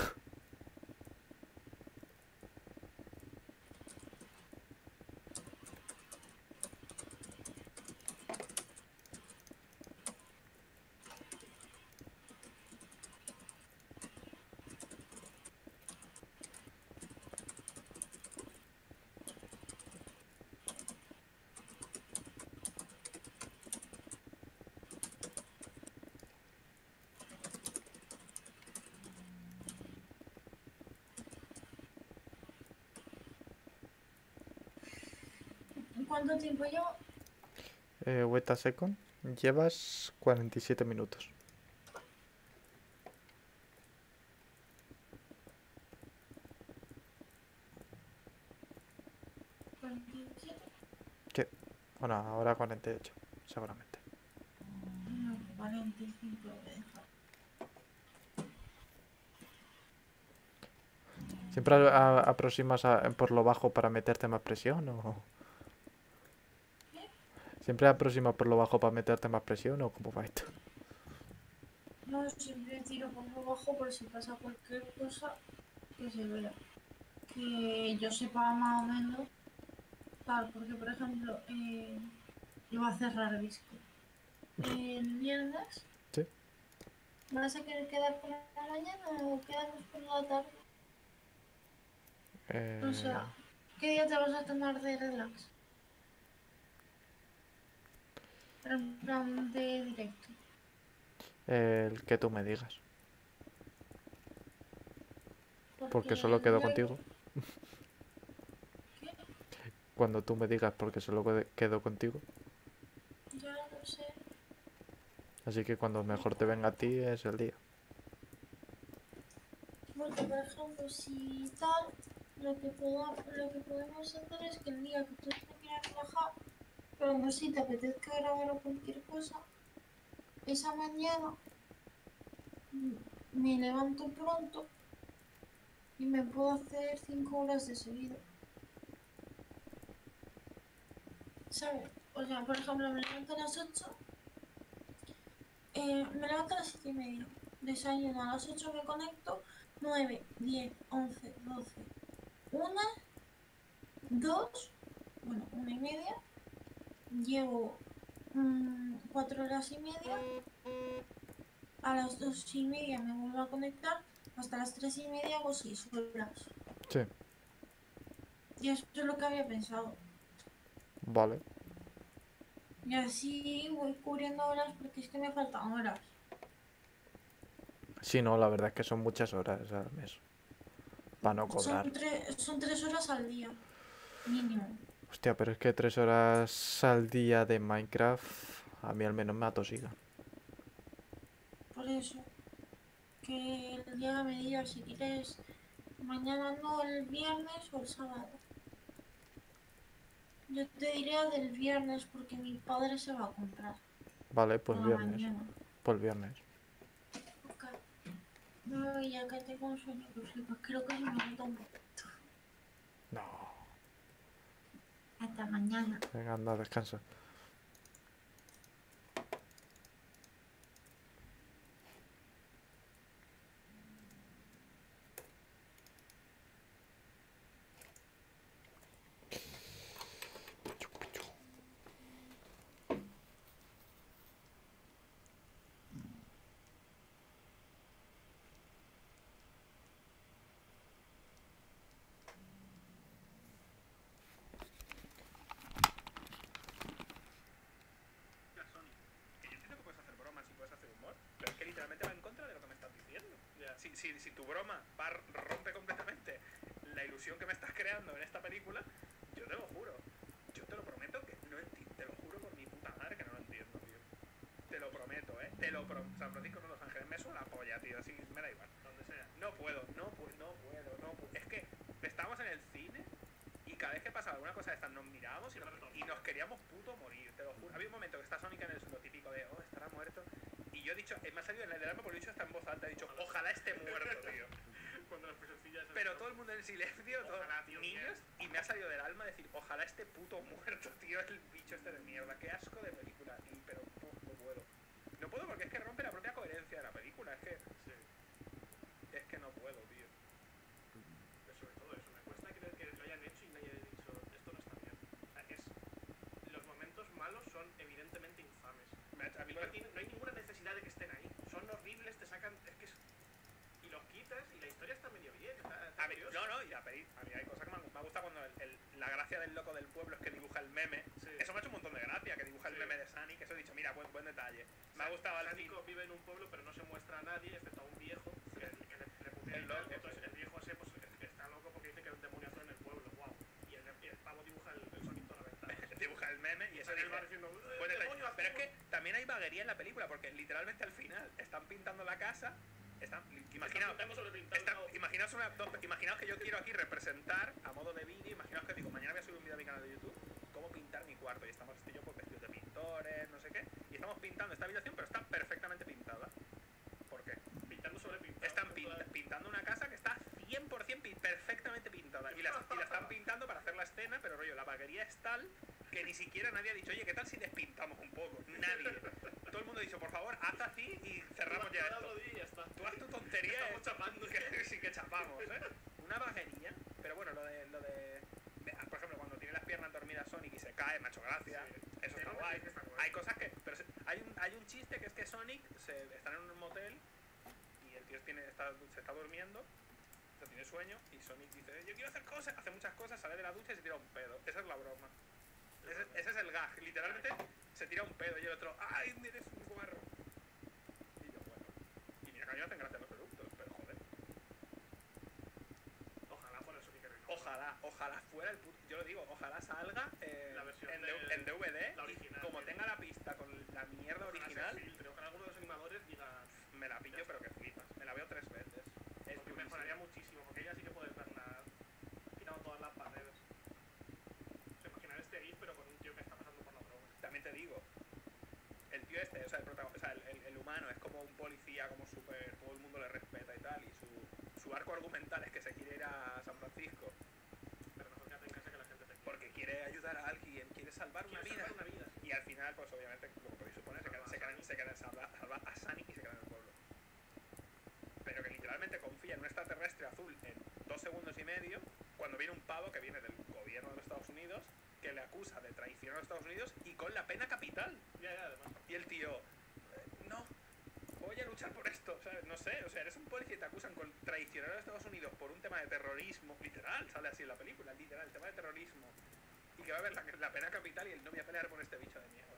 ¿Cuánto tiempo llevo? Eh, wait a second. Llevas cuarenta y siete minutos. cuarenta y siete. ¿Qué? Bueno, ahora cuarenta y ocho, seguramente. No, cuarenta y cinco voy a dejar. ¿Siempre a- a- aproximas a- por lo bajo para meterte más presión o...? ¿Qué? ¿Siempre aproximas por lo bajo para meterte más presión o cómo va esto? No, siempre tiro por lo bajo por si pasa cualquier cosa que se vea. Que yo sepa más o menos tal, porque por ejemplo, eh, yo voy a cerrar disco. El viernes, ¿Sí? ¿vas a querer quedar por la mañana o quedamos por la tarde? O Eh, sea, ¿qué día te vas a tomar de relax? En plan de directo. el que tú me digas. Porque Porque solo quedo luego, contigo. ¿qué? Cuando tú me digas porque solo qued- quedo contigo. Ya no sé. Así que cuando mejor te venga a ti es el día. Porque por ejemplo, si tal, lo que, puedo, lo que podemos hacer es que el día que tú te quieras relajar, pero no si te apetezca grabar o cualquier cosa, esa mañana mm, me levanto pronto y me puedo hacer cinco horas de seguido. ¿Sabes? O sea, por ejemplo, me levanto a las ocho, eh, me levanto a las siete y media, desayuno, a las ocho me conecto, nueve, diez, once, doce, una, dos, bueno, una y media, llevo mm, cuatro horas y media, a las dos y media me vuelvo a conectar, hasta las tres y media hago seis horas. Sí, Y eso es lo que había pensado. vale. Y así voy cubriendo horas porque es que me faltan horas. Sí, no, la verdad es que son muchas horas al mes. Para no Son, cobrar. tres son tres horas al día, mínimo. Hostia, pero es que tres horas al día de Minecraft a mí al menos me atosiga. Por eso, que el día me diga si quieres Mañana no, el viernes o el sábado. Yo te diría del viernes porque mi padre se va a comprar Vale, por pues la viernes. mañana. Pues viernes. Ok. No, y ya que tengo un sueño que flipas, creo que se me nota un poco. No. Hasta mañana. Venga, anda, descansa. La Sony. Que yo entiendo que puedes hacer bromas y puedes hacer humor, pero es que literalmente va en contra de lo que me estás diciendo. Ya. Si, si, si tu broma va, rompe completamente la ilusión que me estás creando en esta película, yo te lo juro. Yo te lo prometo que no entiendo. Te lo juro por mi puta madre que no lo entiendo, tío. Te lo prometo, eh. Te lo prometo. San Francisco no Los Ángeles. Me suena la polla, tío. Así me da igual. Donde sea. No puedo, no puedo, no puedo, no puedo. Es que estábamos en el cine y cada vez que pasaba alguna cosa de estas nos mirábamos y nos, y nos queríamos puto morir, te lo juro. Había un momento que está Sonic en el suelo típico de, oh, estará muerto. Y yo he dicho, eh, me ha salido en el del alma porque lo he dicho hasta en voz alta, he dicho, ojalá esté muerto, tío. Cuando las presencillas... Pero todo el mundo en silencio, todos Ojalá, tío, niños, tío. y me ha salido del alma decir, ojalá esté puto muerto, tío, el bicho este de mierda. Qué asco de película, y, pero puf, no puedo. No puedo porque es que rompe la propia coherencia de la película, es que, Sí. es que no puedo, tío. Pero sobre todo eso, me cuesta creer que lo hayan hecho y nadie haya dicho, esto no está bien. O sea, es... Los momentos malos son evidentemente infames. Me ha- a mí No lo- hay, no hay ninguna necesidad de que estén ahí. Son horribles, te sacan... Es que es... Y los quitas y la historia está medio bien. Está, está A mí, curiosa. no, no, y la peli, a mí hay cosas que me, han- me ha gustado cuando el, el- la gracia del loco del pueblo es que dibuja el meme. Sí. Eso me ha hecho un montón de gracia, que dibuja el Sí. meme de Sunny, que eso he dicho, mira, buen, buen detalle. Me ha gustado al fin. Sánico vive en un pueblo pero no se muestra a nadie, excepto a un viejo que, que le, le putea El y tal. loco, Entonces sí. el viejo ese pues, es- está loco porque dice que hay un demoniazo en el pueblo, wow. Y el, y el pavo dibuja el, el sonito a la ventana. Dibuja el meme y eso Él dice, va diciendo, "Eh, buen detalle". demonio Pero es azul". que también hay vaguería en la película, porque literalmente al final están pintando la casa. Están, imaginaos, Están pintando sobre pintando. están- imaginaos, una, dos- imaginaos que yo quiero aquí representar a modo de vídeo, imaginaos que digo, mañana voy a subir un vídeo a mi canal de YouTube, cómo pintar mi cuarto, y estamos este y yo pues vestidos de pintores, no sé qué, y estamos pintando esta habitación, pero está perfectamente pintada. ¿Por qué? Pintando sobre pintando. Están pinta- pintando una casa que está cien por cien pi- perfectamente pintada, y la, y la están pintando para hacer la escena, pero rollo, la vaguería es tal que ni siquiera nadie ha dicho, oye, ¿qué tal si despintamos un poco? Nadie. Todo el mundo ha dicho, por favor, haz así y cerramos ya esto. Y ya está. Tú haz tu tontería. Estamos chapando. Que sí que chapamos, ¿eh? Una vaguería. Pero bueno, lo de, lo de... Por ejemplo, cuando tiene las piernas dormidas Sonic y se cae, me ha hecho gracia. Sí. Eso Sí, está no, guay. es que está guay. Hay cosas que... Pero se- hay, un, hay un chiste que es que Sonic se, están en un motel y el tío tiene, está, se está durmiendo, o sea, tiene sueño, y Sonic dice, yo quiero hacer cosas, hace muchas cosas, sale de la ducha y se tira un pedo. Esa es la broma. Ese, ese es el gag. Literalmente se tira un pedo y el otro, ¡ay, eres un guarro! Y yo, bueno. Y mira que a mí me hacen gracia los productos, pero joder. Ojalá fuera el Sonic Reno. Ojalá, ojalá fuera el puto. Yo lo digo, ojalá salga eh, La versión en, de- D- en D V D. la Y original, como tío. tenga la pista con la mierda Ojalá se original, filtre, ojalá alguno de los animadores diga... me la pillo, pero que flipas. Me la veo tres veces. Es Porque durísimo. mejoraría muchísimo, porque ya sí que puedes verla quitando todas las paredes. O sea, imaginar este GIF pero con un tío que está pasando por la droga. También te digo, el tío este, o sea, el, protagon- o sea, el, el- el humano es como un policía, como súper, todo el mundo le respeta y tal, y su, su arco argumental es que se quiere ir a San Francisco Pero mejor quédate en casa que la gente te quiere. porque quiere ayudar a alguien, quiere salvar una Quieres vida. salvar una vida. Y al final, pues obviamente, como podéis suponer, se queda, se queda, se queda salva, salva a Sunny y se queda en el pueblo. Pero que literalmente confía en un extraterrestre azul en dos segundos y medio, cuando viene un pavo que viene del gobierno de los Estados Unidos, que le acusa de traición a los Estados Unidos y con la pena capital. Ya, ya, además. Y el tío, eh, no, voy a luchar por esto. O sea, no sé, o sea, eres un policía y te acusan con traicionar a los Estados Unidos por un tema de terrorismo. Literal, sale así en la película, literal, el tema de terrorismo. Y que va a haber la, la pena capital y él no voy a pelear por este bicho de mierda.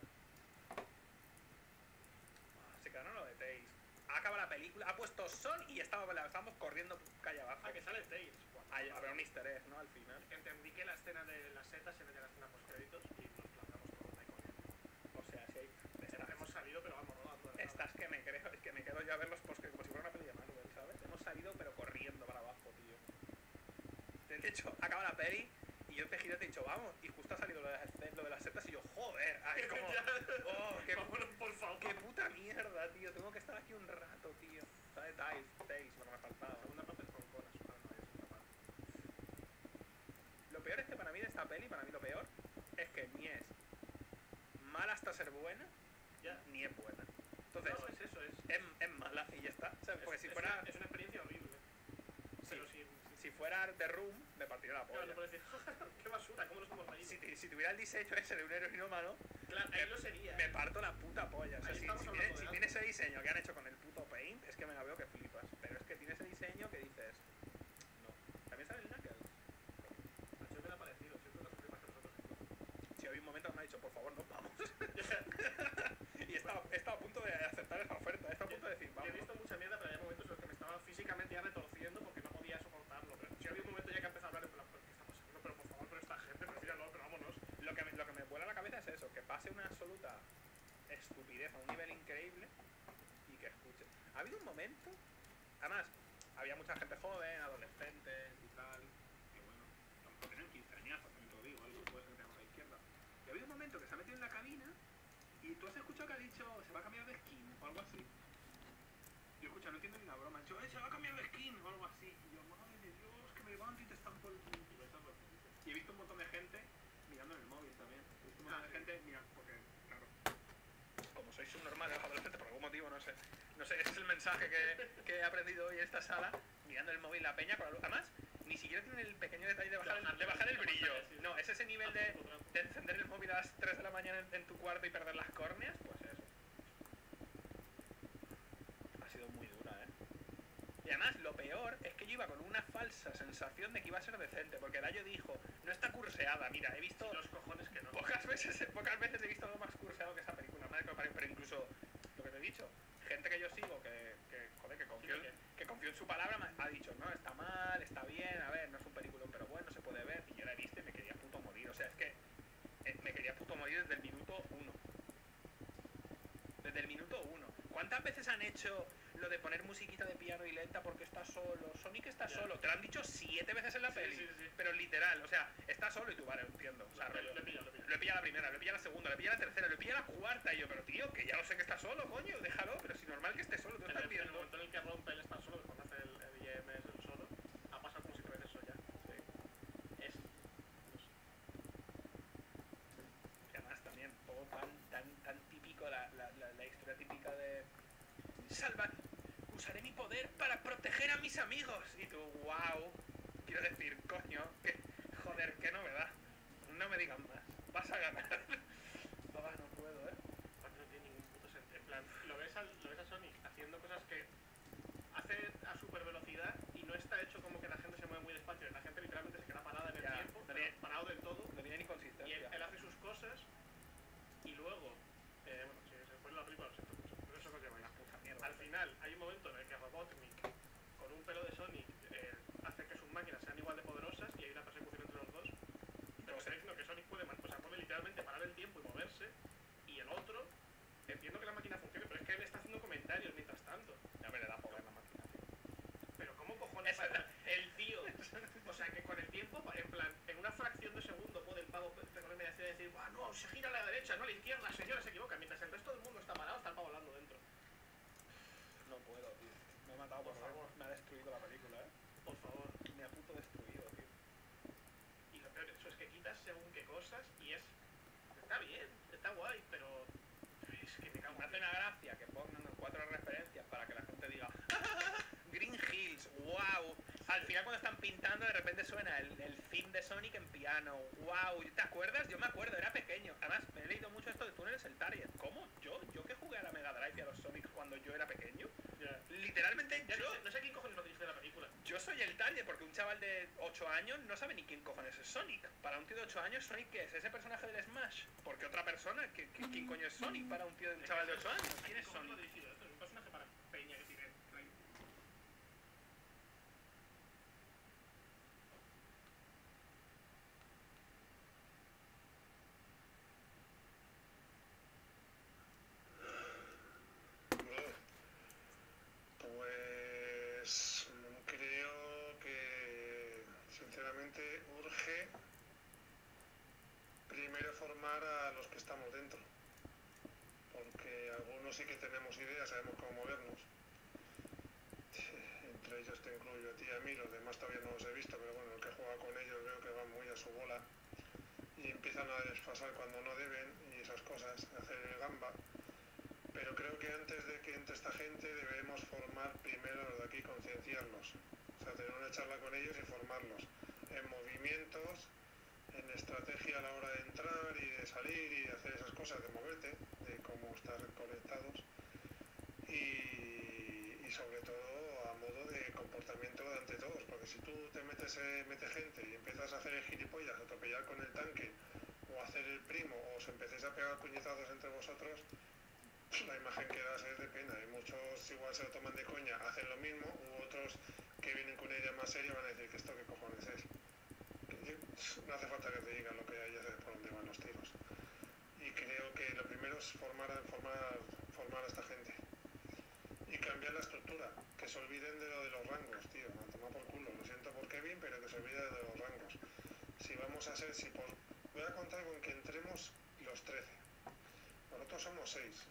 Ah, se quedaron lo de Tails. Acaba la película, ha puesto Son y estaba, estábamos corriendo calle abajo. Ah, que sale Tails. Buah, Hay- vale. habrá un easter egg, ¿no? Al final. Entendí que la escena de las setas se metía la escena post créditos y nos plantamos todos ahí corriendo. O sea, si hay... Estas, Hemos salido pero vamos rodando. de nada. estas que me creo, es que me quedo yo a ver los post como si fuera una peli de Marvel, ¿sabes? Hemos salido pero corriendo para abajo, tío. de hecho, acaba la peli y yo en P G te he dicho, vamos, y justo ha salido lo de las, lo de las setas y yo, joder, ay, como, oh, qué, Vámonos, por favor. qué puta mierda, tío, tengo que estar aquí un rato, tío. ¿Sabes? Tails, Tails, lo que me ha faltado. La segunda parte es con colas, ojalá no haya segunda parte. Lo peor es que para mí de esta peli, para mí lo peor, es que ni es mala hasta ser buena, Ya. ni es buena. Entonces, No, es eso, es... es, es mala y ya está. ¿Sabes? Porque es, si es fuera, una, es una experiencia horrible. Pero sin... sin si fuera The Room, me partiría la claro, polla. no puedes decir, qué basura, ¿cómo nos hemos reído? Si, si tuviera el diseño ese de un heroinómano, Claro, ahí lo sería. me parto la puta polla. O sea, Ahí si, estamos si, hablando tiene, de si algo. tiene ese diseño que han hecho con el puto Paint, es que me la veo que flipas. Pero es que tiene ese diseño que dices, no. También sale el Knuckles. A Choy me da parecido, siempre las primas que nosotros. Si había un momento que me ha dicho, por favor, nos vamos. Y estaba, estaba a punto de aceptar esa oferta, estaba a punto de decir, Yo vamos. he visto mucha mierda, pero había momentos en los que me estaba físicamente ya retorciendo porque no podía soportarlo. Pero si había un momento ya que empezó a hablar en plan, ¿qué está pasando? Pero por favor, pero esta gente, prefíralo, pero vámonos. Lo que, me, lo que me vuela a la cabeza es eso, que pase una absoluta estupidez a un nivel increíble y que escuche. Ha habido un momento, además, había mucha gente joven, adolescentes y tal, que bueno, a lo mejor tenían quince añazos, también te lo digo, algo puede ser que tengamos a la izquierda. Y ha habido un momento que se ha metido en la cabina y tú has escuchado que ha dicho, se va a cambiar de skin o algo así. Yo he escuchado, no entiendo ni una broma, ha dicho, eh, se va a cambiar de skin o algo así. Y yo, madre de Dios, que me levanto y te estampo el culo. Y he visto un montón de gente mirando en el móvil también. He visto un montón de gente mirando, porque, claro, como sois subnormales los adolescentes, por algún motivo, no sé. No sé, ese es el mensaje que, que he aprendido hoy en esta sala, mirando el móvil la peña con la luz. Además, ni siquiera tiene el pequeño detalle de bajar el, de bajar el brillo. No, es ese nivel de, de encender el móvil a las tres de la mañana en, en tu cuarto y perder las córneas, pues eso. Ha sido muy dura, ¿eh? Y además, lo peor es que yo iba con una falsa sensación de que iba a ser decente, porque Dayo dijo, no está curseada, mira, he visto... Los cojones que no. Pocas veces, pocas veces he visto algo más curseado que esa película, madre que me parió, pero incluso, lo que te he dicho, gente que yo sigo, que, que joder, que confío, en, que confío en su palabra, me ha dicho, no, está mal, está bien, a ver, no es un peliculón, pero bueno, se puede ver, y yo la he visto y me quería puto morir, o sea, es que eh, me quería puto morir desde el minuto uno. Desde el minuto uno. ¿Cuántas veces han hecho lo de poner musiquita de piano y lenta porque está solo? Sonic está Ya. solo. Te lo han dicho siete veces en la Sí, peli. sí, sí. Pero literal, o sea, está solo y tú, vale, lo entiendo. O sea, Lo- rollo, lo he pillado, lo he pillado. lo he pillado la primera, lo he pillado la segunda, lo he pillado la tercera, lo he pillado la cuarta. Y yo, pero tío, que ya lo sé que está solo, coño, déjalo. Pero si normal que esté solo, tú En estás el, en el viendo. momento en el que rompe el estar solo, que cuando hace el, el I M es el solo, ha pasado como siete veces eso ya. Sí. Es... no sé. Y además también, todo tan, tan, tan típico, la, la, la, la historia típica de... Salva, usaré mi poder para proteger a mis amigos. Y tú, wow. Quiero decir, coño, que joder, qué novedad. No me digan más. Vas a ganar. Ah, no puedo, eh. Aparte no tiene ningún puto sentido. En plan, lo ves, al, lo ves a Sonic haciendo cosas que hace a super velocidad y no está hecho como que la gente se mueve muy despacio. La gente literalmente se queda parada en el Ya, tiempo, no pero tiene- parado del todo. No tiene ni Y consistencia. él, él hace sus cosas y luego, eh, bueno, si se fue en la película lo siento mucho, pero eso nos lleva ya. Puta mierda. Al final hay un momento en el que Robotnik, con un pelo de Sonic, eh, hace que sus máquinas sean igual de poderosas y hay una persecución entre los dos. Pero se está diciendo que Sonic puede, man- o sea, puede literalmente parar el tiempo y moverse, y el otro, entiendo que la máquina funcione, pero es que él está haciendo comentarios mientras tanto. Ya me le da poder la máquina, tío. Pero ¿cómo cojones Eso- pasa? El tío, o sea, que con el tiempo, en plan, en una fracción de segundo puede el pavo tener mediación y decir, ¡ah, no, se gira a la derecha, no a la izquierda, señora, se equivoca! Mientras el resto del mundo está parado, está el pavo hablando dentro. No puedo, tío. Me he matado, por Por favor. favor. Me ha destruido la película, eh. Por favor. Me ha puto destruido, tío. Y lo peor de eso es que quitas según qué cosas y es... Está bien, está guay, pero... Es que me cago Me en hace una gracia que pongan cuatro referencias para que la gente diga Green Hills, wow. Al final cuando están pintando de repente suena el, el theme de Sonic en piano, wow. ¿Te acuerdas? Yo me acuerdo, era pequeño. Además, me he leído mucho esto de tú no eres el target. ¿Cómo? ¿Yo? ¿Yo que jugué a la Mega Drive y a los Sonic cuando yo era pequeño? Ya. Literalmente Ya yo... no sé, no sé quién cojones lo dirige de la película. Yo soy el target porque un chaval de ocho años no sabe ni quién cojones es Sonic. Para un tío de ocho años, ¿Sonic qué es? ¿Ese personaje del Smash? Porque otra persona, ¿qué, qué- quién coño es Sonic para un tío de un chaval de ocho años? ¿Quién es ¿Cómo lo ha Sonic? dirigido esto? Es un personaje para peña que tiene... Pues creo que sinceramente que primero formar a los que estamos dentro, porque algunos sí que tenemos ideas, sabemos cómo movernos. Entre ellos te incluyo a ti y a mí, los demás todavía no los he visto, pero bueno, el que juega con ellos veo que van muy a su bola y empiezan a desfasar cuando no deben y esas cosas, hacer el gamba. Pero creo que antes de que entre esta gente debemos formar primero los de aquí, concienciarlos. O sea, tener una charla con ellos y formarlos en movimientos, en estrategia a la hora de entrar y de salir y de hacer esas cosas, de moverte, de cómo estar conectados y, y sobre todo a modo de comportamiento ante todos, porque si tú te metes, eh, metes gente y empiezas a hacer el gilipollas, a atropellar con el tanque o a hacer el primo o os empecéis a pegar puñetazos entre vosotros, la imagen que das es de pena y muchos igual se lo toman de coña, hacen lo mismo, u otros que vienen con una idea más seria van a decir que esto qué cojones es. No hace falta que te digan lo que hay, ya sabes por dónde van los tiros. Y creo que lo primero es formar, formar, formar a esta gente y cambiar la estructura, que se olviden de lo de los rangos, tío, a tomar por culo, lo siento por Kevin, pero que se olvide de los rangos. Si vamos a ser, si por, voy a contar con que entremos los trece, nosotros somos seis.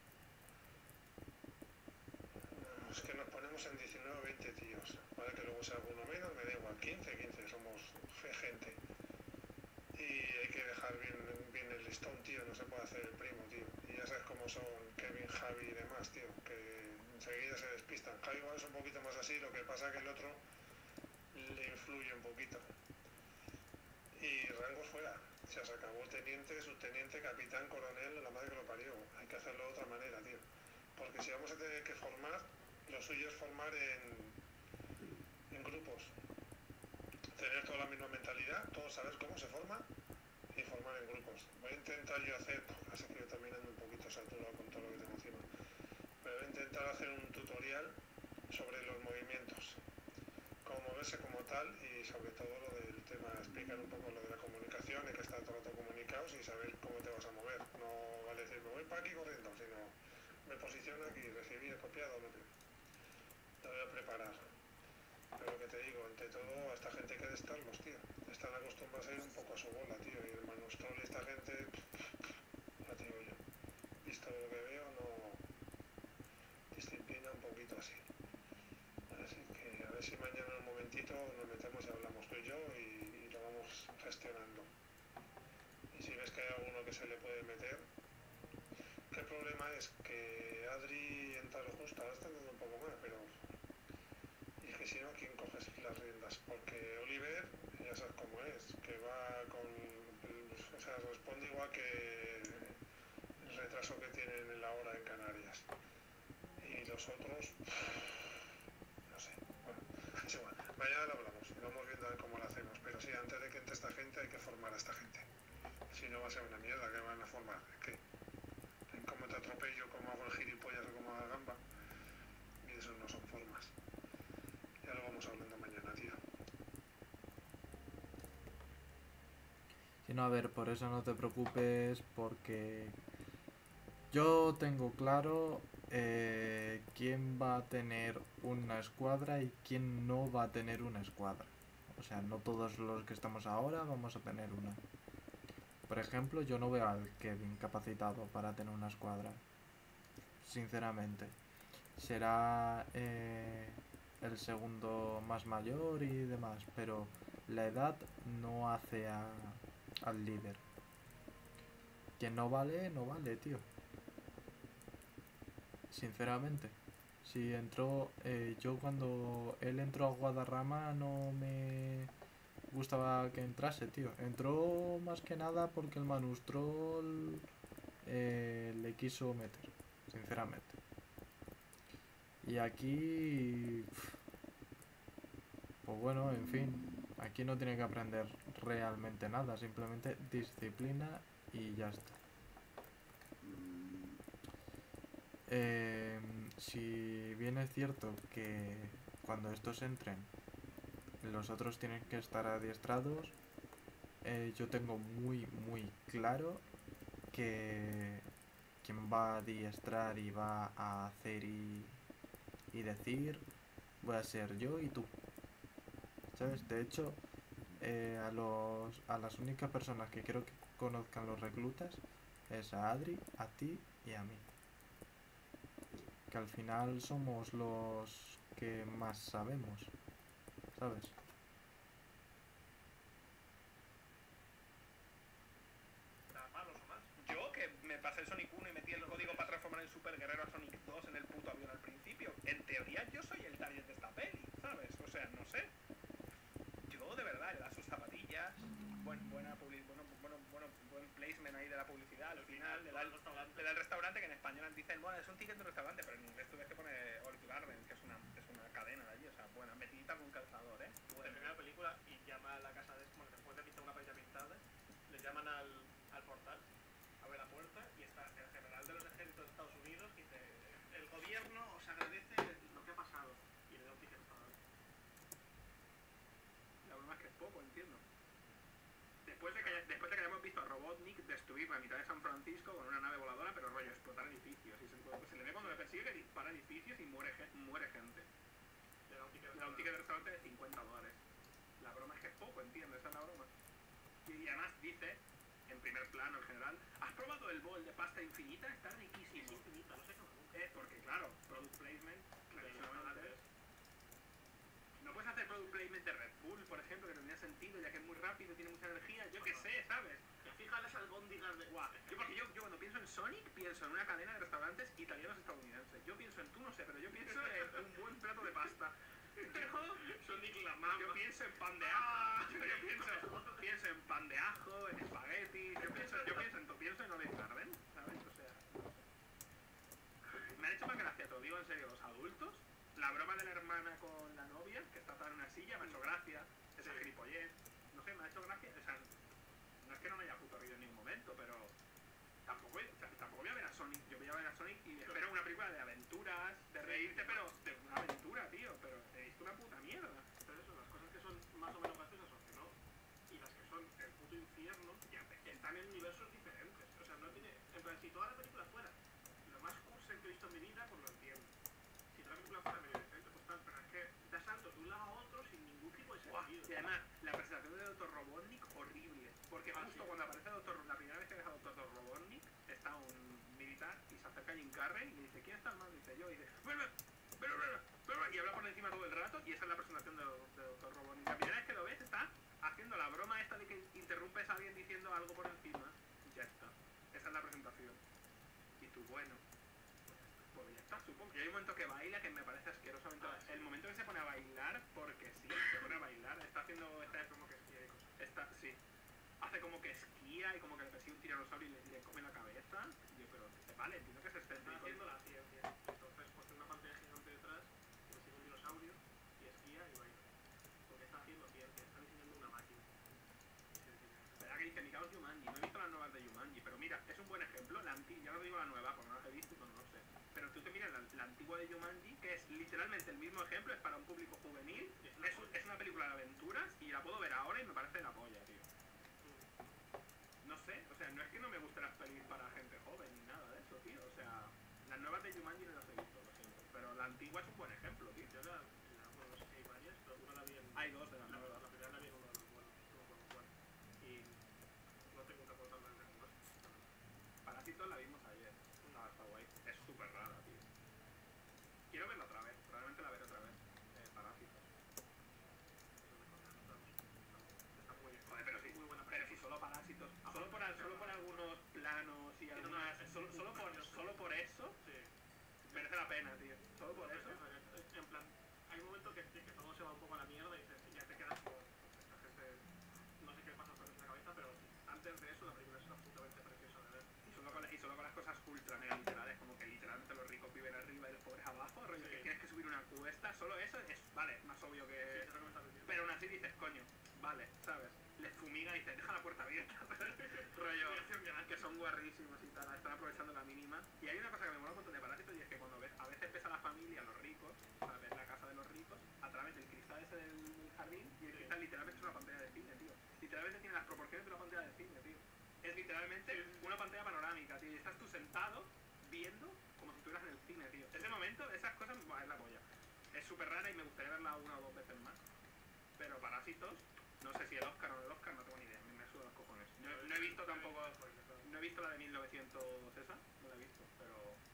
Es que nos ponemos en diecinueve o veinte tíos, ¿vale? Que luego sea alguno menos, me da igual, quince, quince, somos gente. Y hay que dejar bien, bien el listón, tío, no se puede hacer el primo, tío. Y ya sabes cómo son Kevin, Javi y demás, tío, que enseguida se despistan. Javi igual es un poquito más así, lo que pasa que el otro le influye un poquito. Y rangos fuera, o sea, se acabó teniente, subteniente, capitán, coronel, la madre que lo parió. Hay que hacerlo de otra manera, tío. Porque si vamos a tener que formar, lo suyo es formar en, en grupos. Tener toda la misma mentalidad, todos saber cómo se forma y formar en grupos. Voy a intentar yo hacer, así que yo también ando un poquito saturado con todo lo que tengo encima, pero voy a intentar hacer un tutorial sobre los movimientos, cómo moverse como tal y sobre todo lo del tema, explicar un poco lo de la comunicación, hay que estar todo el rato comunicados y saber cómo te vas a mover. No vale decir, me voy para aquí corriendo, sino me posiciono aquí, recibir, copiado, no te... Lo voy a preparar. Pero lo que te digo, ante todo, a esta gente hay que destarlos, tío. Están acostumbrados a ir un poco a su bola, tío. Y el Manustrol y esta gente, ya te digo yo, visto lo que veo, no disciplina un poquito así. Así que a ver si mañana en un momentito nos metemos y hablamos tú y yo y, y lo vamos gestionando. Y si ves que hay alguno que se le puede meter, que el problema es que Adri entra lo justo, ahora está andando un poco más, pero... Y es que si no, ¿quién coges las riendas? Porque Oliver, ya sabes cómo es, que va con... O sea, responde igual que el retraso que tienen en la hora en Canarias. Y los otros... No sé, bueno, es igual. Mañana lo hablamos y vamos viendo a ver cómo lo hacemos. Pero sí, antes de que entre esta gente hay que formar a esta gente. Si no va a ser una mierda, ¿qué van a formar? Es que... En cómo te atropello, cómo hago el gilipollas o cómo hago la gamba. Y eso no son formas. Ya lo vamos hablando mañana, tío. Si no, a ver, por eso no te preocupes, porque yo tengo claro eh, quién va a tener una escuadra y quién no va a tener una escuadra. O sea, no todos los que estamos ahora vamos a tener una. Por ejemplo, yo no veo al Kevin capacitado para tener una escuadra. Sinceramente. Será eh, el segundo más mayor y demás, pero la edad no hace a, al líder. Quien no vale, no vale, tío. Sinceramente. Si entró, eh, yo cuando él entró a Guadarrama no me gustaba que entrase, tío. Entró más que nada porque el Manustrol eh, le quiso meter, sinceramente. Y aquí, pues bueno, en fin, aquí no tiene que aprender realmente nada, simplemente disciplina y ya está. Eh, si bien es cierto que cuando estos entren, los otros tienen que estar adiestrados, eh, yo tengo muy, muy claro que quien va a adiestrar y va a hacer y, y decir, voy a ser yo y tú. ¿Sabes? De hecho, eh, a los a las únicas personas que quiero que conozcan los reclutas es a Adri, a ti y a mí. Que al final somos los que más sabemos, ¿sabes? ¿Tan malos o más? Yo que me pasé el Sonic uno y metí el código para transformar en Super Guerrero a Sonic dos en el puto avión al principio. En teoría yo soy el target de esta peli, ¿sabes? O sea, no sé. Yo de verdad, le da sus zapatillas, buen, buena publi bueno, bueno, bueno, buen placement ahí de la publicidad, al final le da, el, le da el restaurante, que en español dicen, bueno, es un ticket de restaurante, pero en inglés tú ves que pone All to Garden, que es una, es una cadena de allí, o sea, buena, metidita con un calzador, ¿eh? Bueno. Termina la película y llama a la casa de... Bueno, después de pintar una paella pintada, le llaman al, al portal, abre la puerta y está el general de los ejércitos de Estados Unidos y dice, el gobierno os agradece lo que ha pasado. Y le da un ticket restaurante. La broma es que es poco, entiendo. Después de que, haya- después de que hayamos visto a Robotnik destruir la mitad de San Francisco con una nave voladora, pero rollo, explotar edificios. Y se, se le ve cuando le persigue que dispara edificios y muere, gen- muere gente. Le da un ticket Le da un ticket de restaurante de cincuenta dólares. La broma es que es poco, entiendo, esa es la broma. Y, y además dice, en primer plano en general, ¿has probado el bol de pasta infinita? Está Y es riquísimo. infinita, no sé cómo nunca. Eh, porque claro, product placement, clarísimamente. No puedes hacer product placement de Red Bull, por ejemplo, que tendría sentido, ya que es muy rápido, tiene mucha energía, yo qué sé, ¿sabes? Que fija las albóndigas de... Guau. Yo, porque yo, yo cuando pienso en Sonic, pienso en una cadena de restaurantes italianos estadounidenses. Yo pienso en, tú no sé, pero yo pienso en un buen plato de pasta. Yo, Sonic la mama. yo pienso en pan de ajo, yo, yo pienso, pienso en pan de ajo, en espagueti, yo pienso, yo pienso en, pienso en Olive Garden, ¿sabes? O sea, me han hecho más gracia, te lo digo en serio, los adultos. La broma de la hermana con la novia, que está atada en una silla, me ha hecho gracia. Esa gilipollez. No sé, me ha hecho gracia. O sea, no es que no me haya puto reído en ningún momento, pero tampoco, o sea, tampoco voy a ver a Sonic. Yo voy a ver a Sonic y espero una película de aventuras, de reírte, pero de una aventura, tío. Pero he visto una puta mierda. Pero eso, las cosas que son más o menos graciosas o que no, y las que son el puto infierno, ya, que están en universos diferentes. O sea, no tiene... En plan, si toda la película fuera lo más cursen que he visto en mi vida, pues lo entiendo. Si toda la película fuera medio decente, pues tal, pero es que da saltos de un lado a otro sin ningún tipo de Buah, sentido. y además, la presentación de doctor Robotnik, horrible. Porque Ah, justo sí. cuando aparece doctor la primera vez que ves a doctor Robotnik, está un militar y se acerca a Jim Carrey y le dice, ¿quién está al mando? Y dice yo, y dice, "Ven, ven, ven, ven, ven", ven", y habla por encima todo el rato, y esa es la presentación de, de doctor Robotnik. La primera vez que lo ves está haciendo la broma esta de que interrumpes a alguien diciendo algo por encima, y ya está. Esa es la presentación. Y tú, bueno, pues ya está, supongo. Y hay un momento que baila que me parece asquerosamente... Ah, sí. El momento que se pone a bailar, porque sí, se pone a bailar, está haciendo... Está, Como que esquía y cosas. está, sí. Hace como que esquía y como que le persigue un tiranosaurio y le, le come la cabeza. Y yo, pero vale, entiendo que es Están excéntrico. haciendo la ciencia. Entonces, pues tiene una pantalla gigante detrás, que sigue un dinosaurio, y esquía y baila. Porque está haciendo ciencia, está diseñando una máquina. Y se diseña. ¿Verdad que dice, mi cago es Jumanji? No he visto las nuevas de Jumanji, pero mira, es un buen ejemplo. La antigua, ya no digo la nueva, porque no las he visto, pues no lo sé. Pero tú te miras la, la antigua de Jumanji, que es literalmente el mismo ejemplo, es para un público juvenil. Y es una Es, un- es una película de aventuras y la puedo ver ahora y me parece la polla, tío. No sé, o sea, no es que no me gusten las pelis para gente joven ni nada de eso, tío. O sea, las nuevas de Jumanji no las he visto, lo siento. Pero la antigua es un buen ejemplo, tío. Yo la, la, bueno, no sé si hay varias, pero una la vi en... Hay dos de las La, nuevas. la primera la vi en uno de los vuelos, no me acuerdo cuál. Y no tengo que aportar más nada más. Parásitos la vimos ayer. Ah, está guay. Es súper rara, tío. Quiero verla otra vez, probablemente la veré otra vez. Eh, Parásitos. Está muy bien. Joder, pero sí, muy buena pero si solo Parásitos, solo por, al- solo por algunos planos y Sí, no, algunas... no, es Solo, un- solo, por, solo por eso Sí. merece la pena, tío. Solo por eso. En plan, hay un momento que, que todo se va un poco a la mierda y dices, ya te quedas con esta gente, no sé qué pasa por la cabeza, pero antes de eso la película es absolutamente preciosa de ver. Y solo, con, y solo con las cosas ultra mega literales, como que literalmente los ricos viven arriba y los pobres abajo, rollo, Sí. que tienes que subir una cuesta, solo eso es, vale, más obvio Sí, que... se recomienda el Pero aún así dices, coño, vale, ¿sabes? Les fumiga y dices, deja la puerta abierta, rollo, que son guarrísimos y tal, están aprovechando la mínima. Y hay una cosa que me mola un montón de Parásitos y es que cuando ves, a veces ves a la familia, a los ricos, o sea, ves la casa de los ricos, a través del cristal ese del, del jardín, y el Sí. cristal literalmente es una pantalla de cine, tío. Literalmente tiene las proporciones de una pantalla de cine, tío. Es literalmente Sí, sí, sí. una pantalla panorámica, tío, y estás tú sentado viendo como si estuvieras en el cine, tío. Ese momento, esas cosas, buah, es la polla. Es súper rara y me gustaría verla una o dos veces más. Pero Parásitos, no sé si el Oscar o no el Oscar, no tengo ni idea. Me, me he visto la de mil novecientos esa, no la he visto, pero...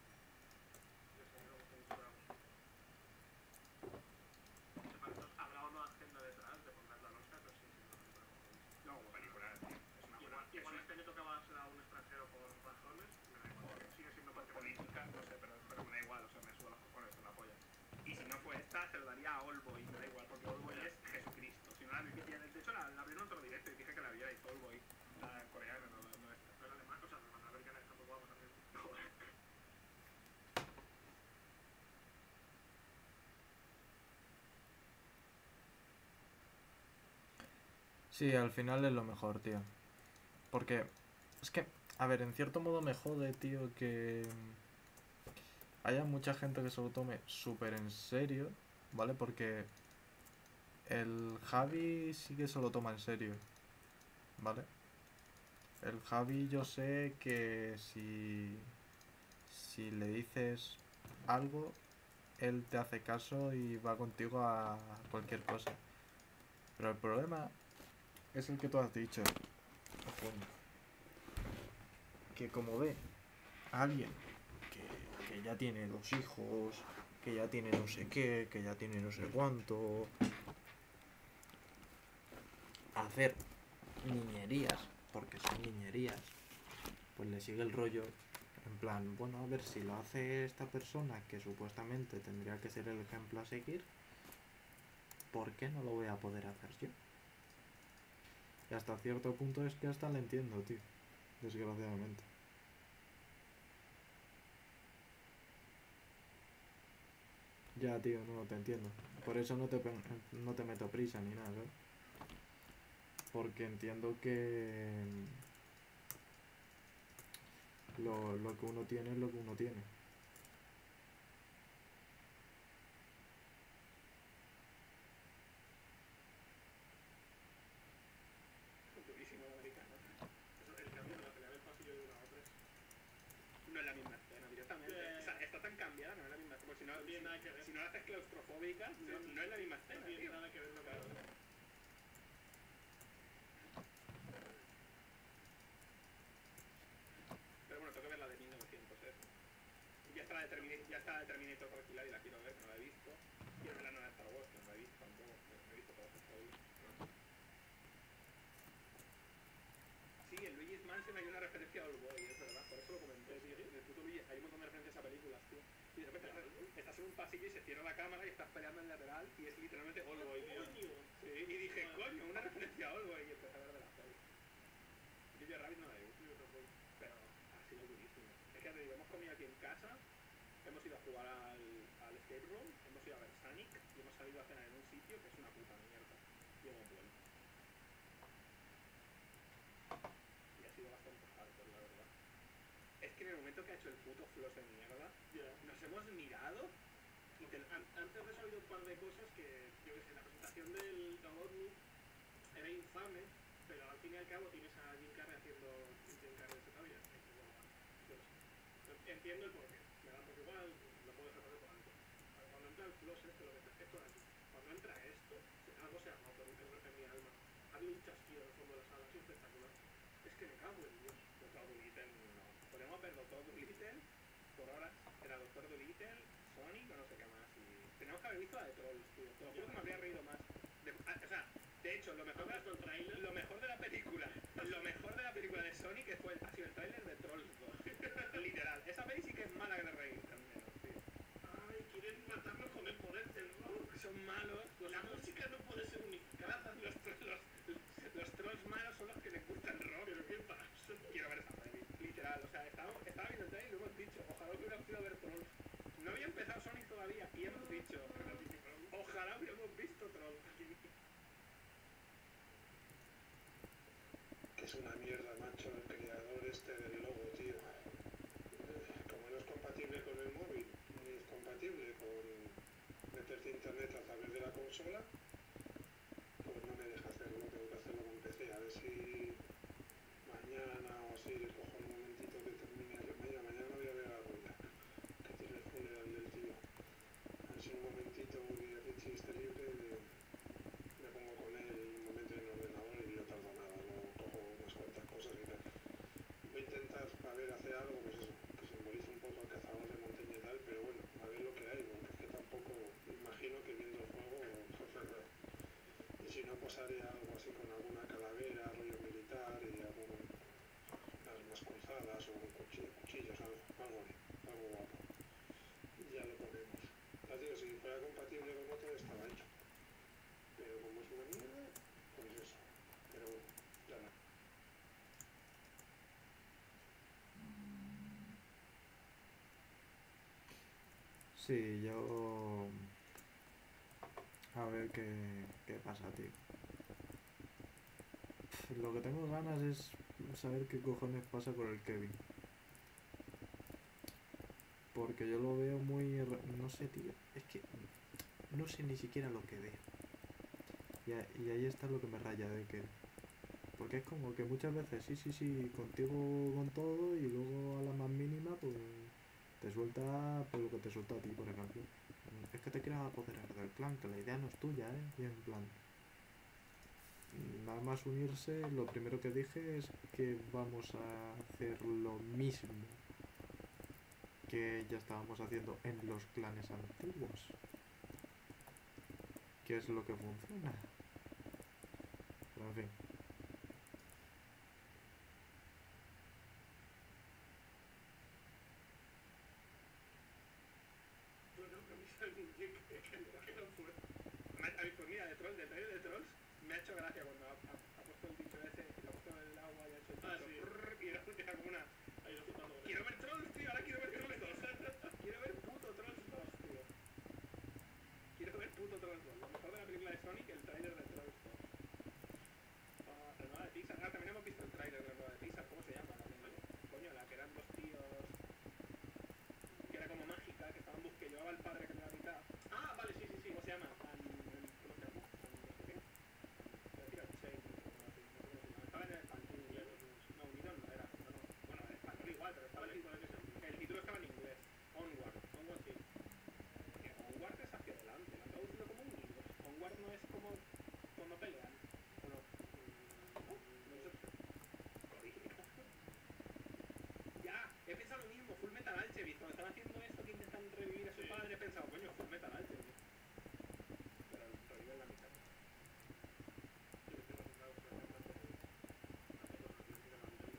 Habrá una agenda detrás de ponerla al Oscar, pero sí, sí, no, no, no. No, como película, tío, es una buena... Igual, igual es este año tocaba ser a un extranjero por razones, me da igual, sigue siendo por parte política. política, no sé, pero, pero me da igual, o sea, me subo los cojones con la polla. Y si no fue esta, se lo daría a Oldboy, me da igual, porque Oldboy es Jesucristo. Si no la vi, de hecho la, la abrieron otro directo y dije que la vierais, Oldboy, la coreana, no, no esta. Pero además, o sea, la hermana americana está muy guapa también. Sí, al final es lo mejor, tío. Porque es que, a ver, en cierto modo me jode, tío, que haya mucha gente que se lo tome súper en serio, ¿vale? Porque el Javi sí que se lo toma en serio, ¿vale? El Javi yo sé que si, si le dices algo, él te hace caso y va contigo a cualquier cosa. Pero el problema es el que tú has dicho, coño. Que como ve a alguien que, que ya tiene dos hijos, que ya tiene no sé qué, que ya tiene no sé cuánto, hacer niñerías, porque son niñerías, pues le sigue el rollo en plan, bueno, a ver si lo hace esta persona que supuestamente tendría que ser el ejemplo a seguir, ¿por qué no lo voy a poder hacer yo? Y hasta cierto punto es que hasta le entiendo, tío, desgraciadamente. Ya, tío, no te entiendo. Por eso no te, pe- no te meto prisa ni nada, ¿sabes? Porque entiendo que lo, lo que uno tiene es lo que uno tiene. Durísimo el americano. Eso, el cambio de la pelea del pasillo de una a otra es... No es la misma escena directamente. Eh. O sea, está tan cambiada, no es la misma escena. Si no, No tiene si, nada que ver. si no la haces claustrofóbica, no, Sí. no es la misma escena, No tiene tío. nada que ver lo que Claro. hace. Pero bueno, tengo que ver la de mil novecientos, ¿eh? Ya está la de Terminator, ya está la de Terminator por alquilar y la quiero ver, que no la he visto. Quiero ver la nueva de Star Wars, que no la he visto tampoco. No he visto todas hasta hoy. Sí, en Luigi's Mansion hay una referencia a Oldboy, es verdad, por eso lo comenté, tío. En el puto Luigi hay un montón de referencias a películas, tío. Y de repente estás en un pasillo y se cierra la cámara y estás peleando en lateral y es literalmente Oldboy, tío. Coño. Sí, y dije, coño, una referencia a Oldboy y empecé a ver de la peli. Jojo Rabbit no la he visto, yo tampoco, pero ha sido durísimo. Es que ya te digo, hemos comido aquí en casa, hemos ido a jugar al, al escape room, hemos ido a ver Sonic y hemos salido a cenar en un sitio que es una puta mierda. Y hemos vuelto. Y ha sido bastante hardcore, la verdad. Es que en el momento que ha hecho el puto floss de mierda, Ya. nos hemos mirado y te... An- Antes de eso ha habido un par de cosas que, yo que sé, la presentación del Gabotnik era infame, pero al fin y al cabo tienes a Jim Carrey haciendo Jim Carrey de todavía. Y dices, bueno, vale, yo no sé. Entiendo el porqué, me da un poco igual, lo puedo dejar pasar por alto. Pero cuando entra el floss este, lo que está esto de aquí, cuando entra esto, se- algo se ha roto en, en, en mi alma. Ha habido un chasquido en el fondo de la sala, ha sido espectacular. Es que me cago en Dios. Doctor Dolittle, no. Podemos ver Doctor Dolittle por horas. Era Doctor Dolittle, Sonic o no sé qué más. Y tenemos que haber visto la de Trolls, tío. Te lo juro que me habría reído más. De, ah, o sea, de hecho, lo mejor, de, el trailer? lo mejor de la película, lo mejor de la película de Sonic fue el, ha sido el tráiler de Trolls dos. Literal. Esa peli sí que es mala que de reír también, tío. Ay, quieren matarnos con el poder del rock. Son malos. Los, La música no puede ser unificada. los, los, los, los trolls malos son los que les gusta el rock. Pero ¿qué pasa? Quiero ver esa peli, literal, o sea, estaba, estaba viendo el trailer y lo hemos dicho, ojalá hubiéramos ido a ver Trolls. No había empezado Sonic todavía y hemos dicho, ojalá hubiéramos visto Trolls. Que es una mierda, macho, el creador este del logo, tío. Eh, Como no es compatible con el móvil, ni es compatible con meterte internet a través de la consola, pues no me deja hacerlo, tengo que hacerlo con P C. A ver si mañana o así le cojo un momentito que termine el mañana. Mañana voy a ver a Rueda, que tiene el funeral del tío. A ver si un momentito que Richie esté libre, le, me pongo con él un momento en el ordenador y no tardo nada, no cojo unas cuantas cosas y tal. Voy a intentar algo, pues eso, que simboliza un poco a cazador de montaña y tal, pero bueno, a ver lo que hay, porque es que tampoco imagino que viendo el juego, y si no, pues haré algo así con alguna calavera, rollo militar y algún armas cruzadas o cuchillos, cuchillos algo, algo, ahí, algo guapo. Y ya lo ponemos. Ya digo, si fuera compatible con otro estaba hecho. Pero como es una mierda, pues eso. Pero bueno, ya no. Sí, yo... A ver qué, qué pasa, tío. Lo que tengo ganas es saber qué cojones pasa con el Kevin. Porque yo lo veo muy... ra- No sé, tío. Es que no sé ni siquiera lo que veo. Y, a- y ahí está lo que me raya de Kevin. Porque es como que muchas veces sí, sí, sí, contigo con todo y luego a la más mínima pues te suelta pues lo que te suelta a ti, por ejemplo. Es que te quieres apoderar del clan, que la idea no es tuya, ¿eh? Y en plan, nada más unirse, lo primero que dije es que vamos a hacer lo mismo que ya estábamos haciendo en los clanes antiguos. ¿Qué es lo que funciona? Pero en fin. Bueno, a mí sale un que, que, que no fue. Me ha- Pues mira, de Trolls, de trailer de Trolls, me ha hecho gracia cuando ha, ha- ha puesto el bicho ese, lo ha puesto en el agua y ha hecho el Ah, bicho, sí. brrr, y era, era como una... Ahí lo flipando. Quiero ver Trolls, tío, ahora quiero ver Trolls dos. Quiero ver puto Trolls dos, tío. Quiero ver puto Trolls dos. Lo mejor de la película de Sonic, el trailer de Trolls dos. Ah, la nueva de Pixar. Ah, también hemos visto el trailer de la nueva de Pixar. ¿Cómo se llama? La de... Coño, la que eran dos tíos... Que era como mágica, que estaban bus que llevaba el padre que me la mitad. Ah, vale, sí, sí, sí. ¿Cómo se llama? An- an- ¿Cómo se llama? An- no sé qué. Voy a decir a Shane, no sé cómo se llama. Estaba en el español. No, Unidon no era. No, no. Bueno, en español igual, pero estaba el título, el título estaba en inglés. Onward. Onward sí. Porque Onward es hacia adelante. Lo han traducido como unidos. Onward no es como cuando pelean. ¿O no? ¿No? No sé. Corrígeme. Ya, he pensado lo mismo. Full Metal Alchemist. Cuando están haciendo esto que intentan revivir a su Sí. padre, he pensado, coño, Full Metal Alchemist. Pero reviven la mitad. Yo estoy acostumbrado a hacer cosas que no se mantienen.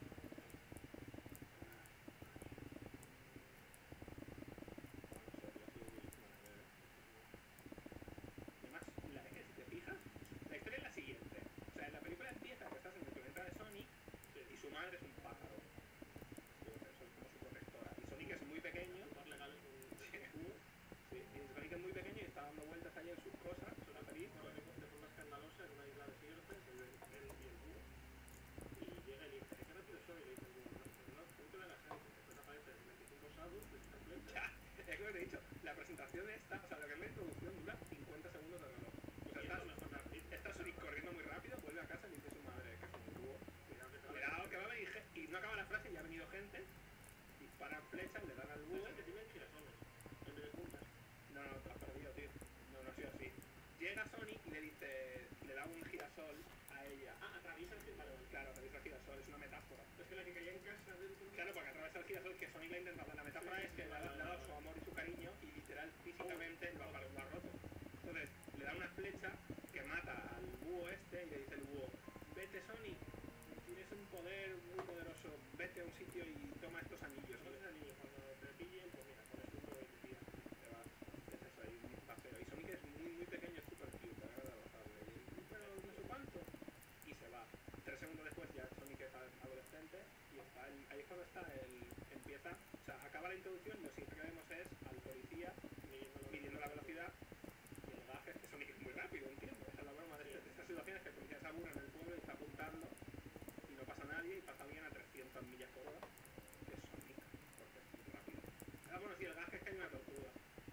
Además, la, es que si te fijas, la historia es la siguiente. O sea, en la película empieza que estás en el planeta de Sonic y su madre es un pájaro. Digo, que eso es como su protectora. Y Sonic es muy pequeño. Más legal es un Sí, y Sonic es muy pequeño y está dando vueltas ahí en sus cosas, suena feliz. de forma escandalosa en una isla desierta, él, él y el búho. Y llega y le dice, ¿qué rápido soy? Y le dice el búho, no, no, ponte de la gente. Después aparece veinticinco sados, veinticinco Ya, es que os he dicho, la presentación esta, o sea, lo que es la introducción dura cincuenta segundos de reloj. O sea, Y está, eso mejor la película. está Sonic corriendo muy rápido, vuelve a casa y le dice a su madre que es un búho. Cuidado que te va a Cuidado que va a venir gente. Y no acaba la frase y ya ha venido gente. Disparan flechas, le dan al búho. Piensa que tienen girasoles en vez de puntas. No, no, te has perdido, tío. No, no ha sido así. Llega Sonic y le dice, le da un girasol a ella. Ah, atraviesa el que vale, vale. Claro, atraviesa el girasol, es una metáfora. Es que la que caía en casa dentro. Claro, porque atraviesa el girasol que Sonic le ha intentado. La metáfora es que le ha, le ha dado su amor y su cariño y literal, físicamente lo ha, lo ha roto. Entonces, le da una flecha que mata al búho este y le dice el búho, vete Sonic, tienes un poder muy poderoso, vete a un sitio y toma estos anillos. No te niño, cuando te pillen, pues mira, con esto de tu tía. Te vas, es eso, ahí un paseo. Y Sonic es muy, muy pequeño, es súper cute, te agrada abrazarle. Y, pero no sé cuánto. Y se va. Tres segundos después ya Sonic es a- adolescente y está el- ahí es cuando está el, empieza, o sea, acaba la introducción y lo siguiente que vemos es al policía midiendo la velocidad y el gaje es que Sonic es muy rápido, entiendo. Esa es la broma de, este- de estas situaciones que el policía se aburre en el pueblo y está apuntando y no pasa nadie y pasa alguien a trescientas millas por hora, que es Sonic, porque es muy rápido. Ah, bueno, sí, el gaje es que hay una tortuga.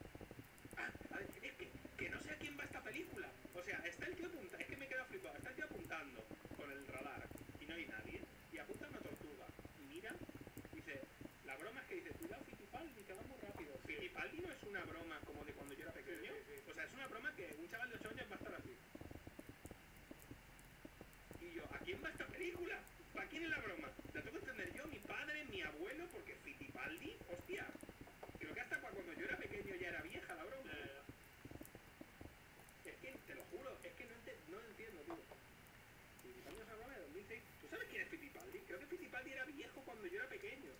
Ah, a ver, es que, que no sé a quién va esta película. O sea, está el tío apuntando, es que me he quedado flipado, está el tío apuntando con el radar y no hay nadie. Y apunta a una tortuga y mira, dice, la broma es que dice, cuidado Fittipaldi, que va muy rápido. Fittipaldi no es una broma como de cuando yo era pequeño. O sea, es una broma que un chaval de ocho años va a estar así. Y yo, ¿a quién va esta película? ¿para quién es la broma? La tengo que entender yo, mi padre, mi abuelo, porque Fittipaldi, hostia. Creo que hasta cuando yo era pequeño ya era vieja la broma. Eh, Es que, te lo juro, es que no, ente, no lo entiendo, tío. Fittipaldi es una broma de dos mil seis. ¿Tú sabes quién es Fittipaldi? Creo que Fittipaldi era viejo cuando yo era pequeño.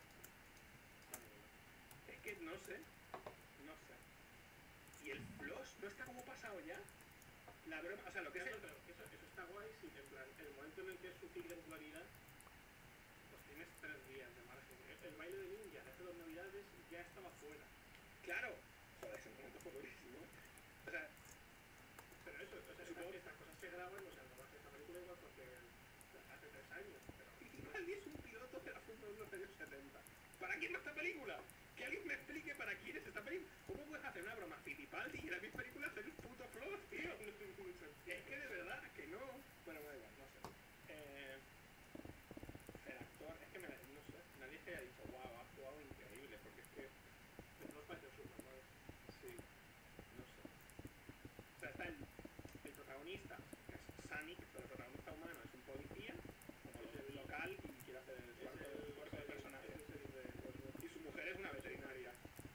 Es que no sé. No sé. ¿Y el Floss no está como pasado ya? La broma, o sea, lo que es el... Claro, pero eso, eso está guay, sí, en plan, en el momento en el que es su pick de popularidad, pues tienes tres días de margen. El, el baile de ninja de hace dos navidades ya estaba fuera. Claro. Joder, ese momento fue durísimo. O sea, Pero eso, o sea, Supongo- estas, estas cosas se graban, o sea, no esta película igual porque hace tres años, pero Fittipaldi es un piloto de la Fórmula uno de los años setenta. ¿Para quién va esta película? Que alguien me explique para quién es esta película. ¿Cómo puedes hacer una broma a Fittipaldi y en la misma película hacer un puto Floss, tío? Es que de verdad que no. Bueno, me da igual, no sé. Eh, el actor, es que me, no sé, nadie es que haya dicho, wow, ha actuado increíble, porque es que, no os parece súper, ¿no? sí, no sé. O sea, está el, el protagonista, que es Sonic, pero el protagonista humano es un policía, como lo- el local, y quiere hacer el Es cuarto, el, el cuarto de personaje. es el de los Y su mujer es una veterinaria.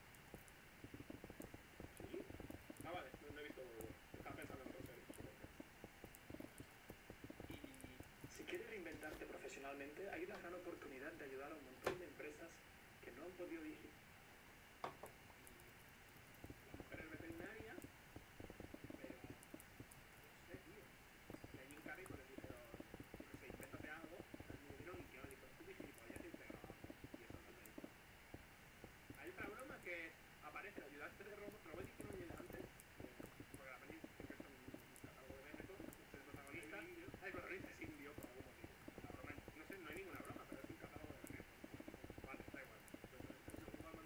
¿Sí? Ah, vale, no, no he visto World War. Estaba pensando en otra serie, supongo. Y si quieres reinventarte profesionalmente, hay una gran oportunidad de ayudar a un montón de empresas que no han podido dirigir. La mujer es veterinaria, pero no sé, tío. Y hay un Carrey con el dijeron, yo qué sé, invéntate algo. Y me dieron un guión y dijo, tú dije, ya te integrado. Y eso no lo he hecho. Hay otra broma que aparece el ayudante de Robot, Robot y que no llega antes. eh, Porque la peli siempre es un catálogo de métodos. Este es el protagonista. Ah, el protagonista es indio por algún motivo. La broma, no sé, no hay ninguna broma, pero es un catálogo de métodos. Vale, da igual. Pues, es igual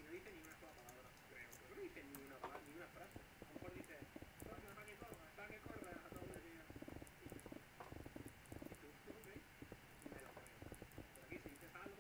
no dice ni una sola palabra, creo. Creo que no dice ni una palabra, ni una frase. A lo mejor dice, corre, para que corra, para que corra, a todo el día. Y tú, ok, me lo creo. Pero aquí si dices algo,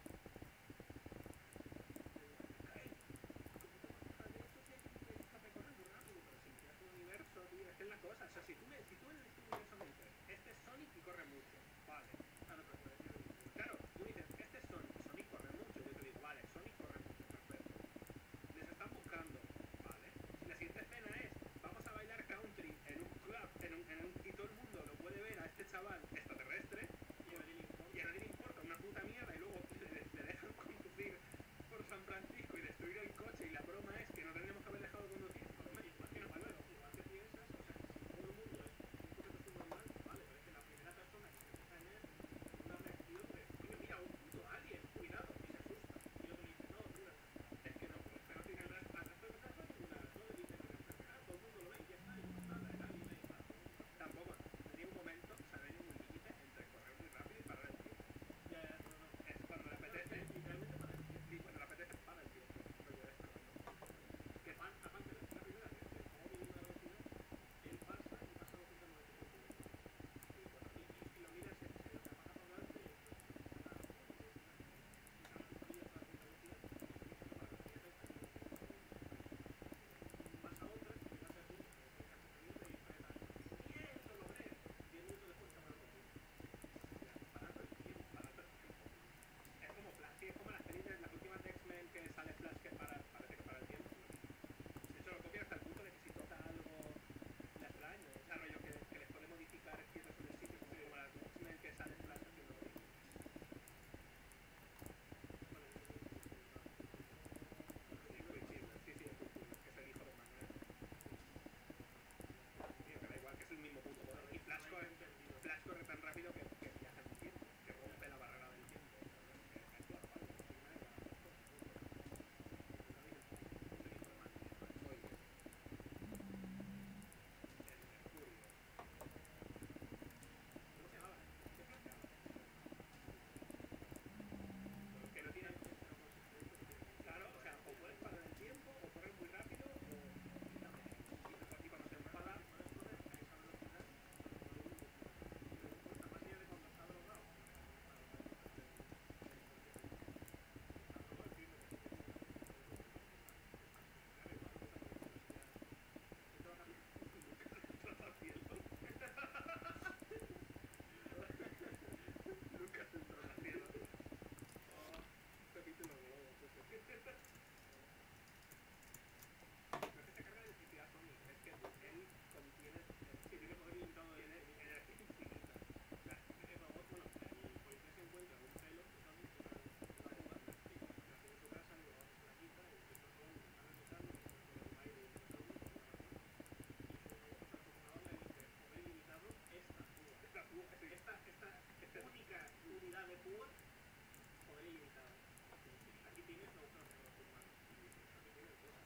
cae. De hecho, que está recorriendo rápido, pero si miras el universo, tío, es que es la cosa. O sea, si tú, me, si tú en este universo me dices, este es Sonic y corre mucho, vale. Ah, no, pero puede ser. Claro, tú dices, este es Sonic, Sonic corre mucho, yo te digo, vale, Sonic corre mucho, perfecto. Les están buscando, vale. Si la siguiente escena es, vamos a bailar country en un club, en un, en un, y todo el mundo lo puede ver a este chaval extraterrestre, y a nadie le importa, y a nadie le importa una puta mierda, y luego le, le dejan conducir por San Francisco y destruir el coche, y la broma es que no tendríamos que haber dejado conducir. Hombre, imagino, Manuel, igual que piensas, o sea, si todo el mundo es un poquito subnormal, vale, pero es que la primera persona que se empieza a tener una reacción de, coño, mira, un puto alien, cuidado, y se asusta. Y otro dice, no, dura. Es que no, pues, pero si al resto al resto de personas no hay ninguna, no le dicen que no, claro, todo el mundo lo ve y ya está, y no pasa nada, el alien ahí está. Tampoco, llega un momento, o sea, no hay ningún límite entre correr muy rápido y parar el tiempo. Ya, ya, no, no. Es cuando le apetece, literalmente para el tiempo. Sí, cuando le apetece para el tiempo. Rollo esto, ¿no? Que fan, aparte de la primera vez que el juego viene a una velocidad, él pasa y pasa a doscientos noventa y cinco kilómetros. Y bueno, y, y, y lo miras en serio, o sea, pasa por delante y esto es una velocidad. Y claro, tú miras a la primera velocidad y tú dices, no, la velocidad esta que yo tengo que vas a otra, y vas a decir, que casi mierda y está en la... ¡Bien! ¡Lo logré! Diez minutos después está parando el tiempo. Ya, parando el tiempo, parando el tiempo. Es como Flash, sí, es como las películas, las últimas de X-Men que sale Flash que para, parece que para el tiempo. De hecho, lo copian hasta el punto de que si toca algo le hace daño. O sea, rollo que, que les puede modificar piezas en el sitio, como las de X-Men que sale Flash haciendo lo mismo. Sí, Quicksilver, sí, sí, es Quicksilver, que es el hijo de Magneto. Tío, que da igual, que es el mismo puto poder. Y Flash corre, Flash corre tan rápido que, que viaja en el tiempo, que rompe la barrera del tiempo. Que es la cual, no tiene nada que ver con las cosas. Es el hijo de Magneto, es muy bien. El Mercurio. ¿Cómo se llamaba? ¿Qué planteaba? Que no tiene... Claro, o sea, o puedes parar el tiempo, o correr muy rápido, o... Y cuando se enfada... Más allá de cuando está drogado. Lucas entró en la cielo. Oh, capítulo globos ese. No es que se carga de electricidad Sonic, es que él contiene, sí, tiene poder limitado de energía infinita. O sea, el robot, bueno, el policía se encuentra un pelo de Sonic, una, una boda, y la tiene en su casa y luego se la quita y empieza a jugar, está recetando, y todo el baile y todo el mundo, y su, o sea, su jugador le dice, poder ilimitado, esta púa, esta púa, esta, esta, esta única unidad de púa, poder ilimitado. Aquí tienes la otra de los humanos, y dices, aquí tienes cosas.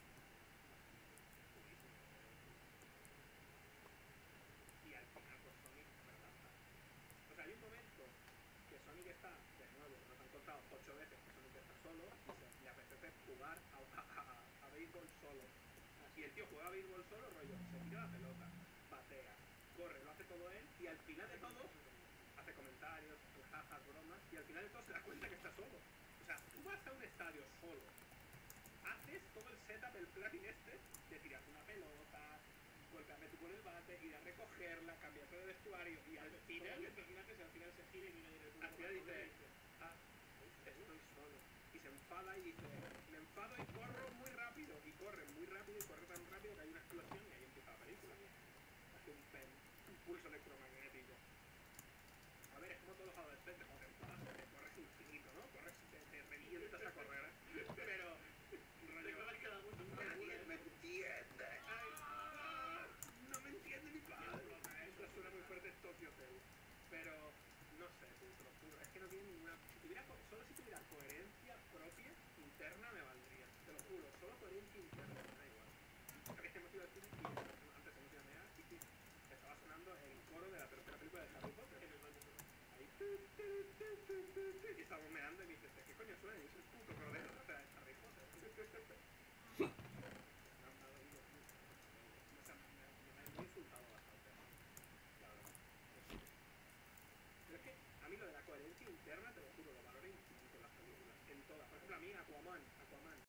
Y al final pues Sonic en verdad está. O sea, hay un momento que Sonic está, de nuevo, nos han contado ocho veces que Sonic está solo y se le apetece jugar a, a, a, a béisbol solo. Y el tío juega a béisbol solo, rollo, se tira la pelota, batea, corre, lo hace todo él y al final de todo hace comentarios, jajas, bromas y al final de todo se da cuenta que está solo. O sea, tú vas a un estadio solo, haces todo el setup, el planning este, de tirar una pelota, volcarte tú con el bate, ir a recogerla, cambiarte de vestuario y al final, imagínate si al final se gira y mira y al final dice, ah, estoy solo. Y se enfada y dice, me enfado y corro muy rápido. Y corre muy rápido y corre tan rápido que hay una explosión y ahí empieza la película. Hace un, pen, un pulso electromagnético. A ver, es como todos los adolescentes, cuando te enfadas, te corres infinito, ¿no? Corres, te, te revientas a correr. Pero, rollo, nadie me entiende. Ay, ah, no me entiende mi padre. Esto suena muy fuerte en Tokyo Hotel. Pero, no sé, te lo juro, es que no tiene ninguna... Si tuviera, solo si tuviera coherencia propia, interna, me valdría. Te lo juro, solo coherencia interna, me da igual. ¿Sabéis que hemos ido al cine y antes hemos ido a mear y sí, estaba sonando el coro de la tercera película de Harry Potter? Ahí, tu, tu, tu, tu, tu, tu, y estábamos meando y me dices, ¿qué coño suena? Y es el puto coro de la tercera de Harry Potter. mí lo de la coherencia interna, te lo juro, lo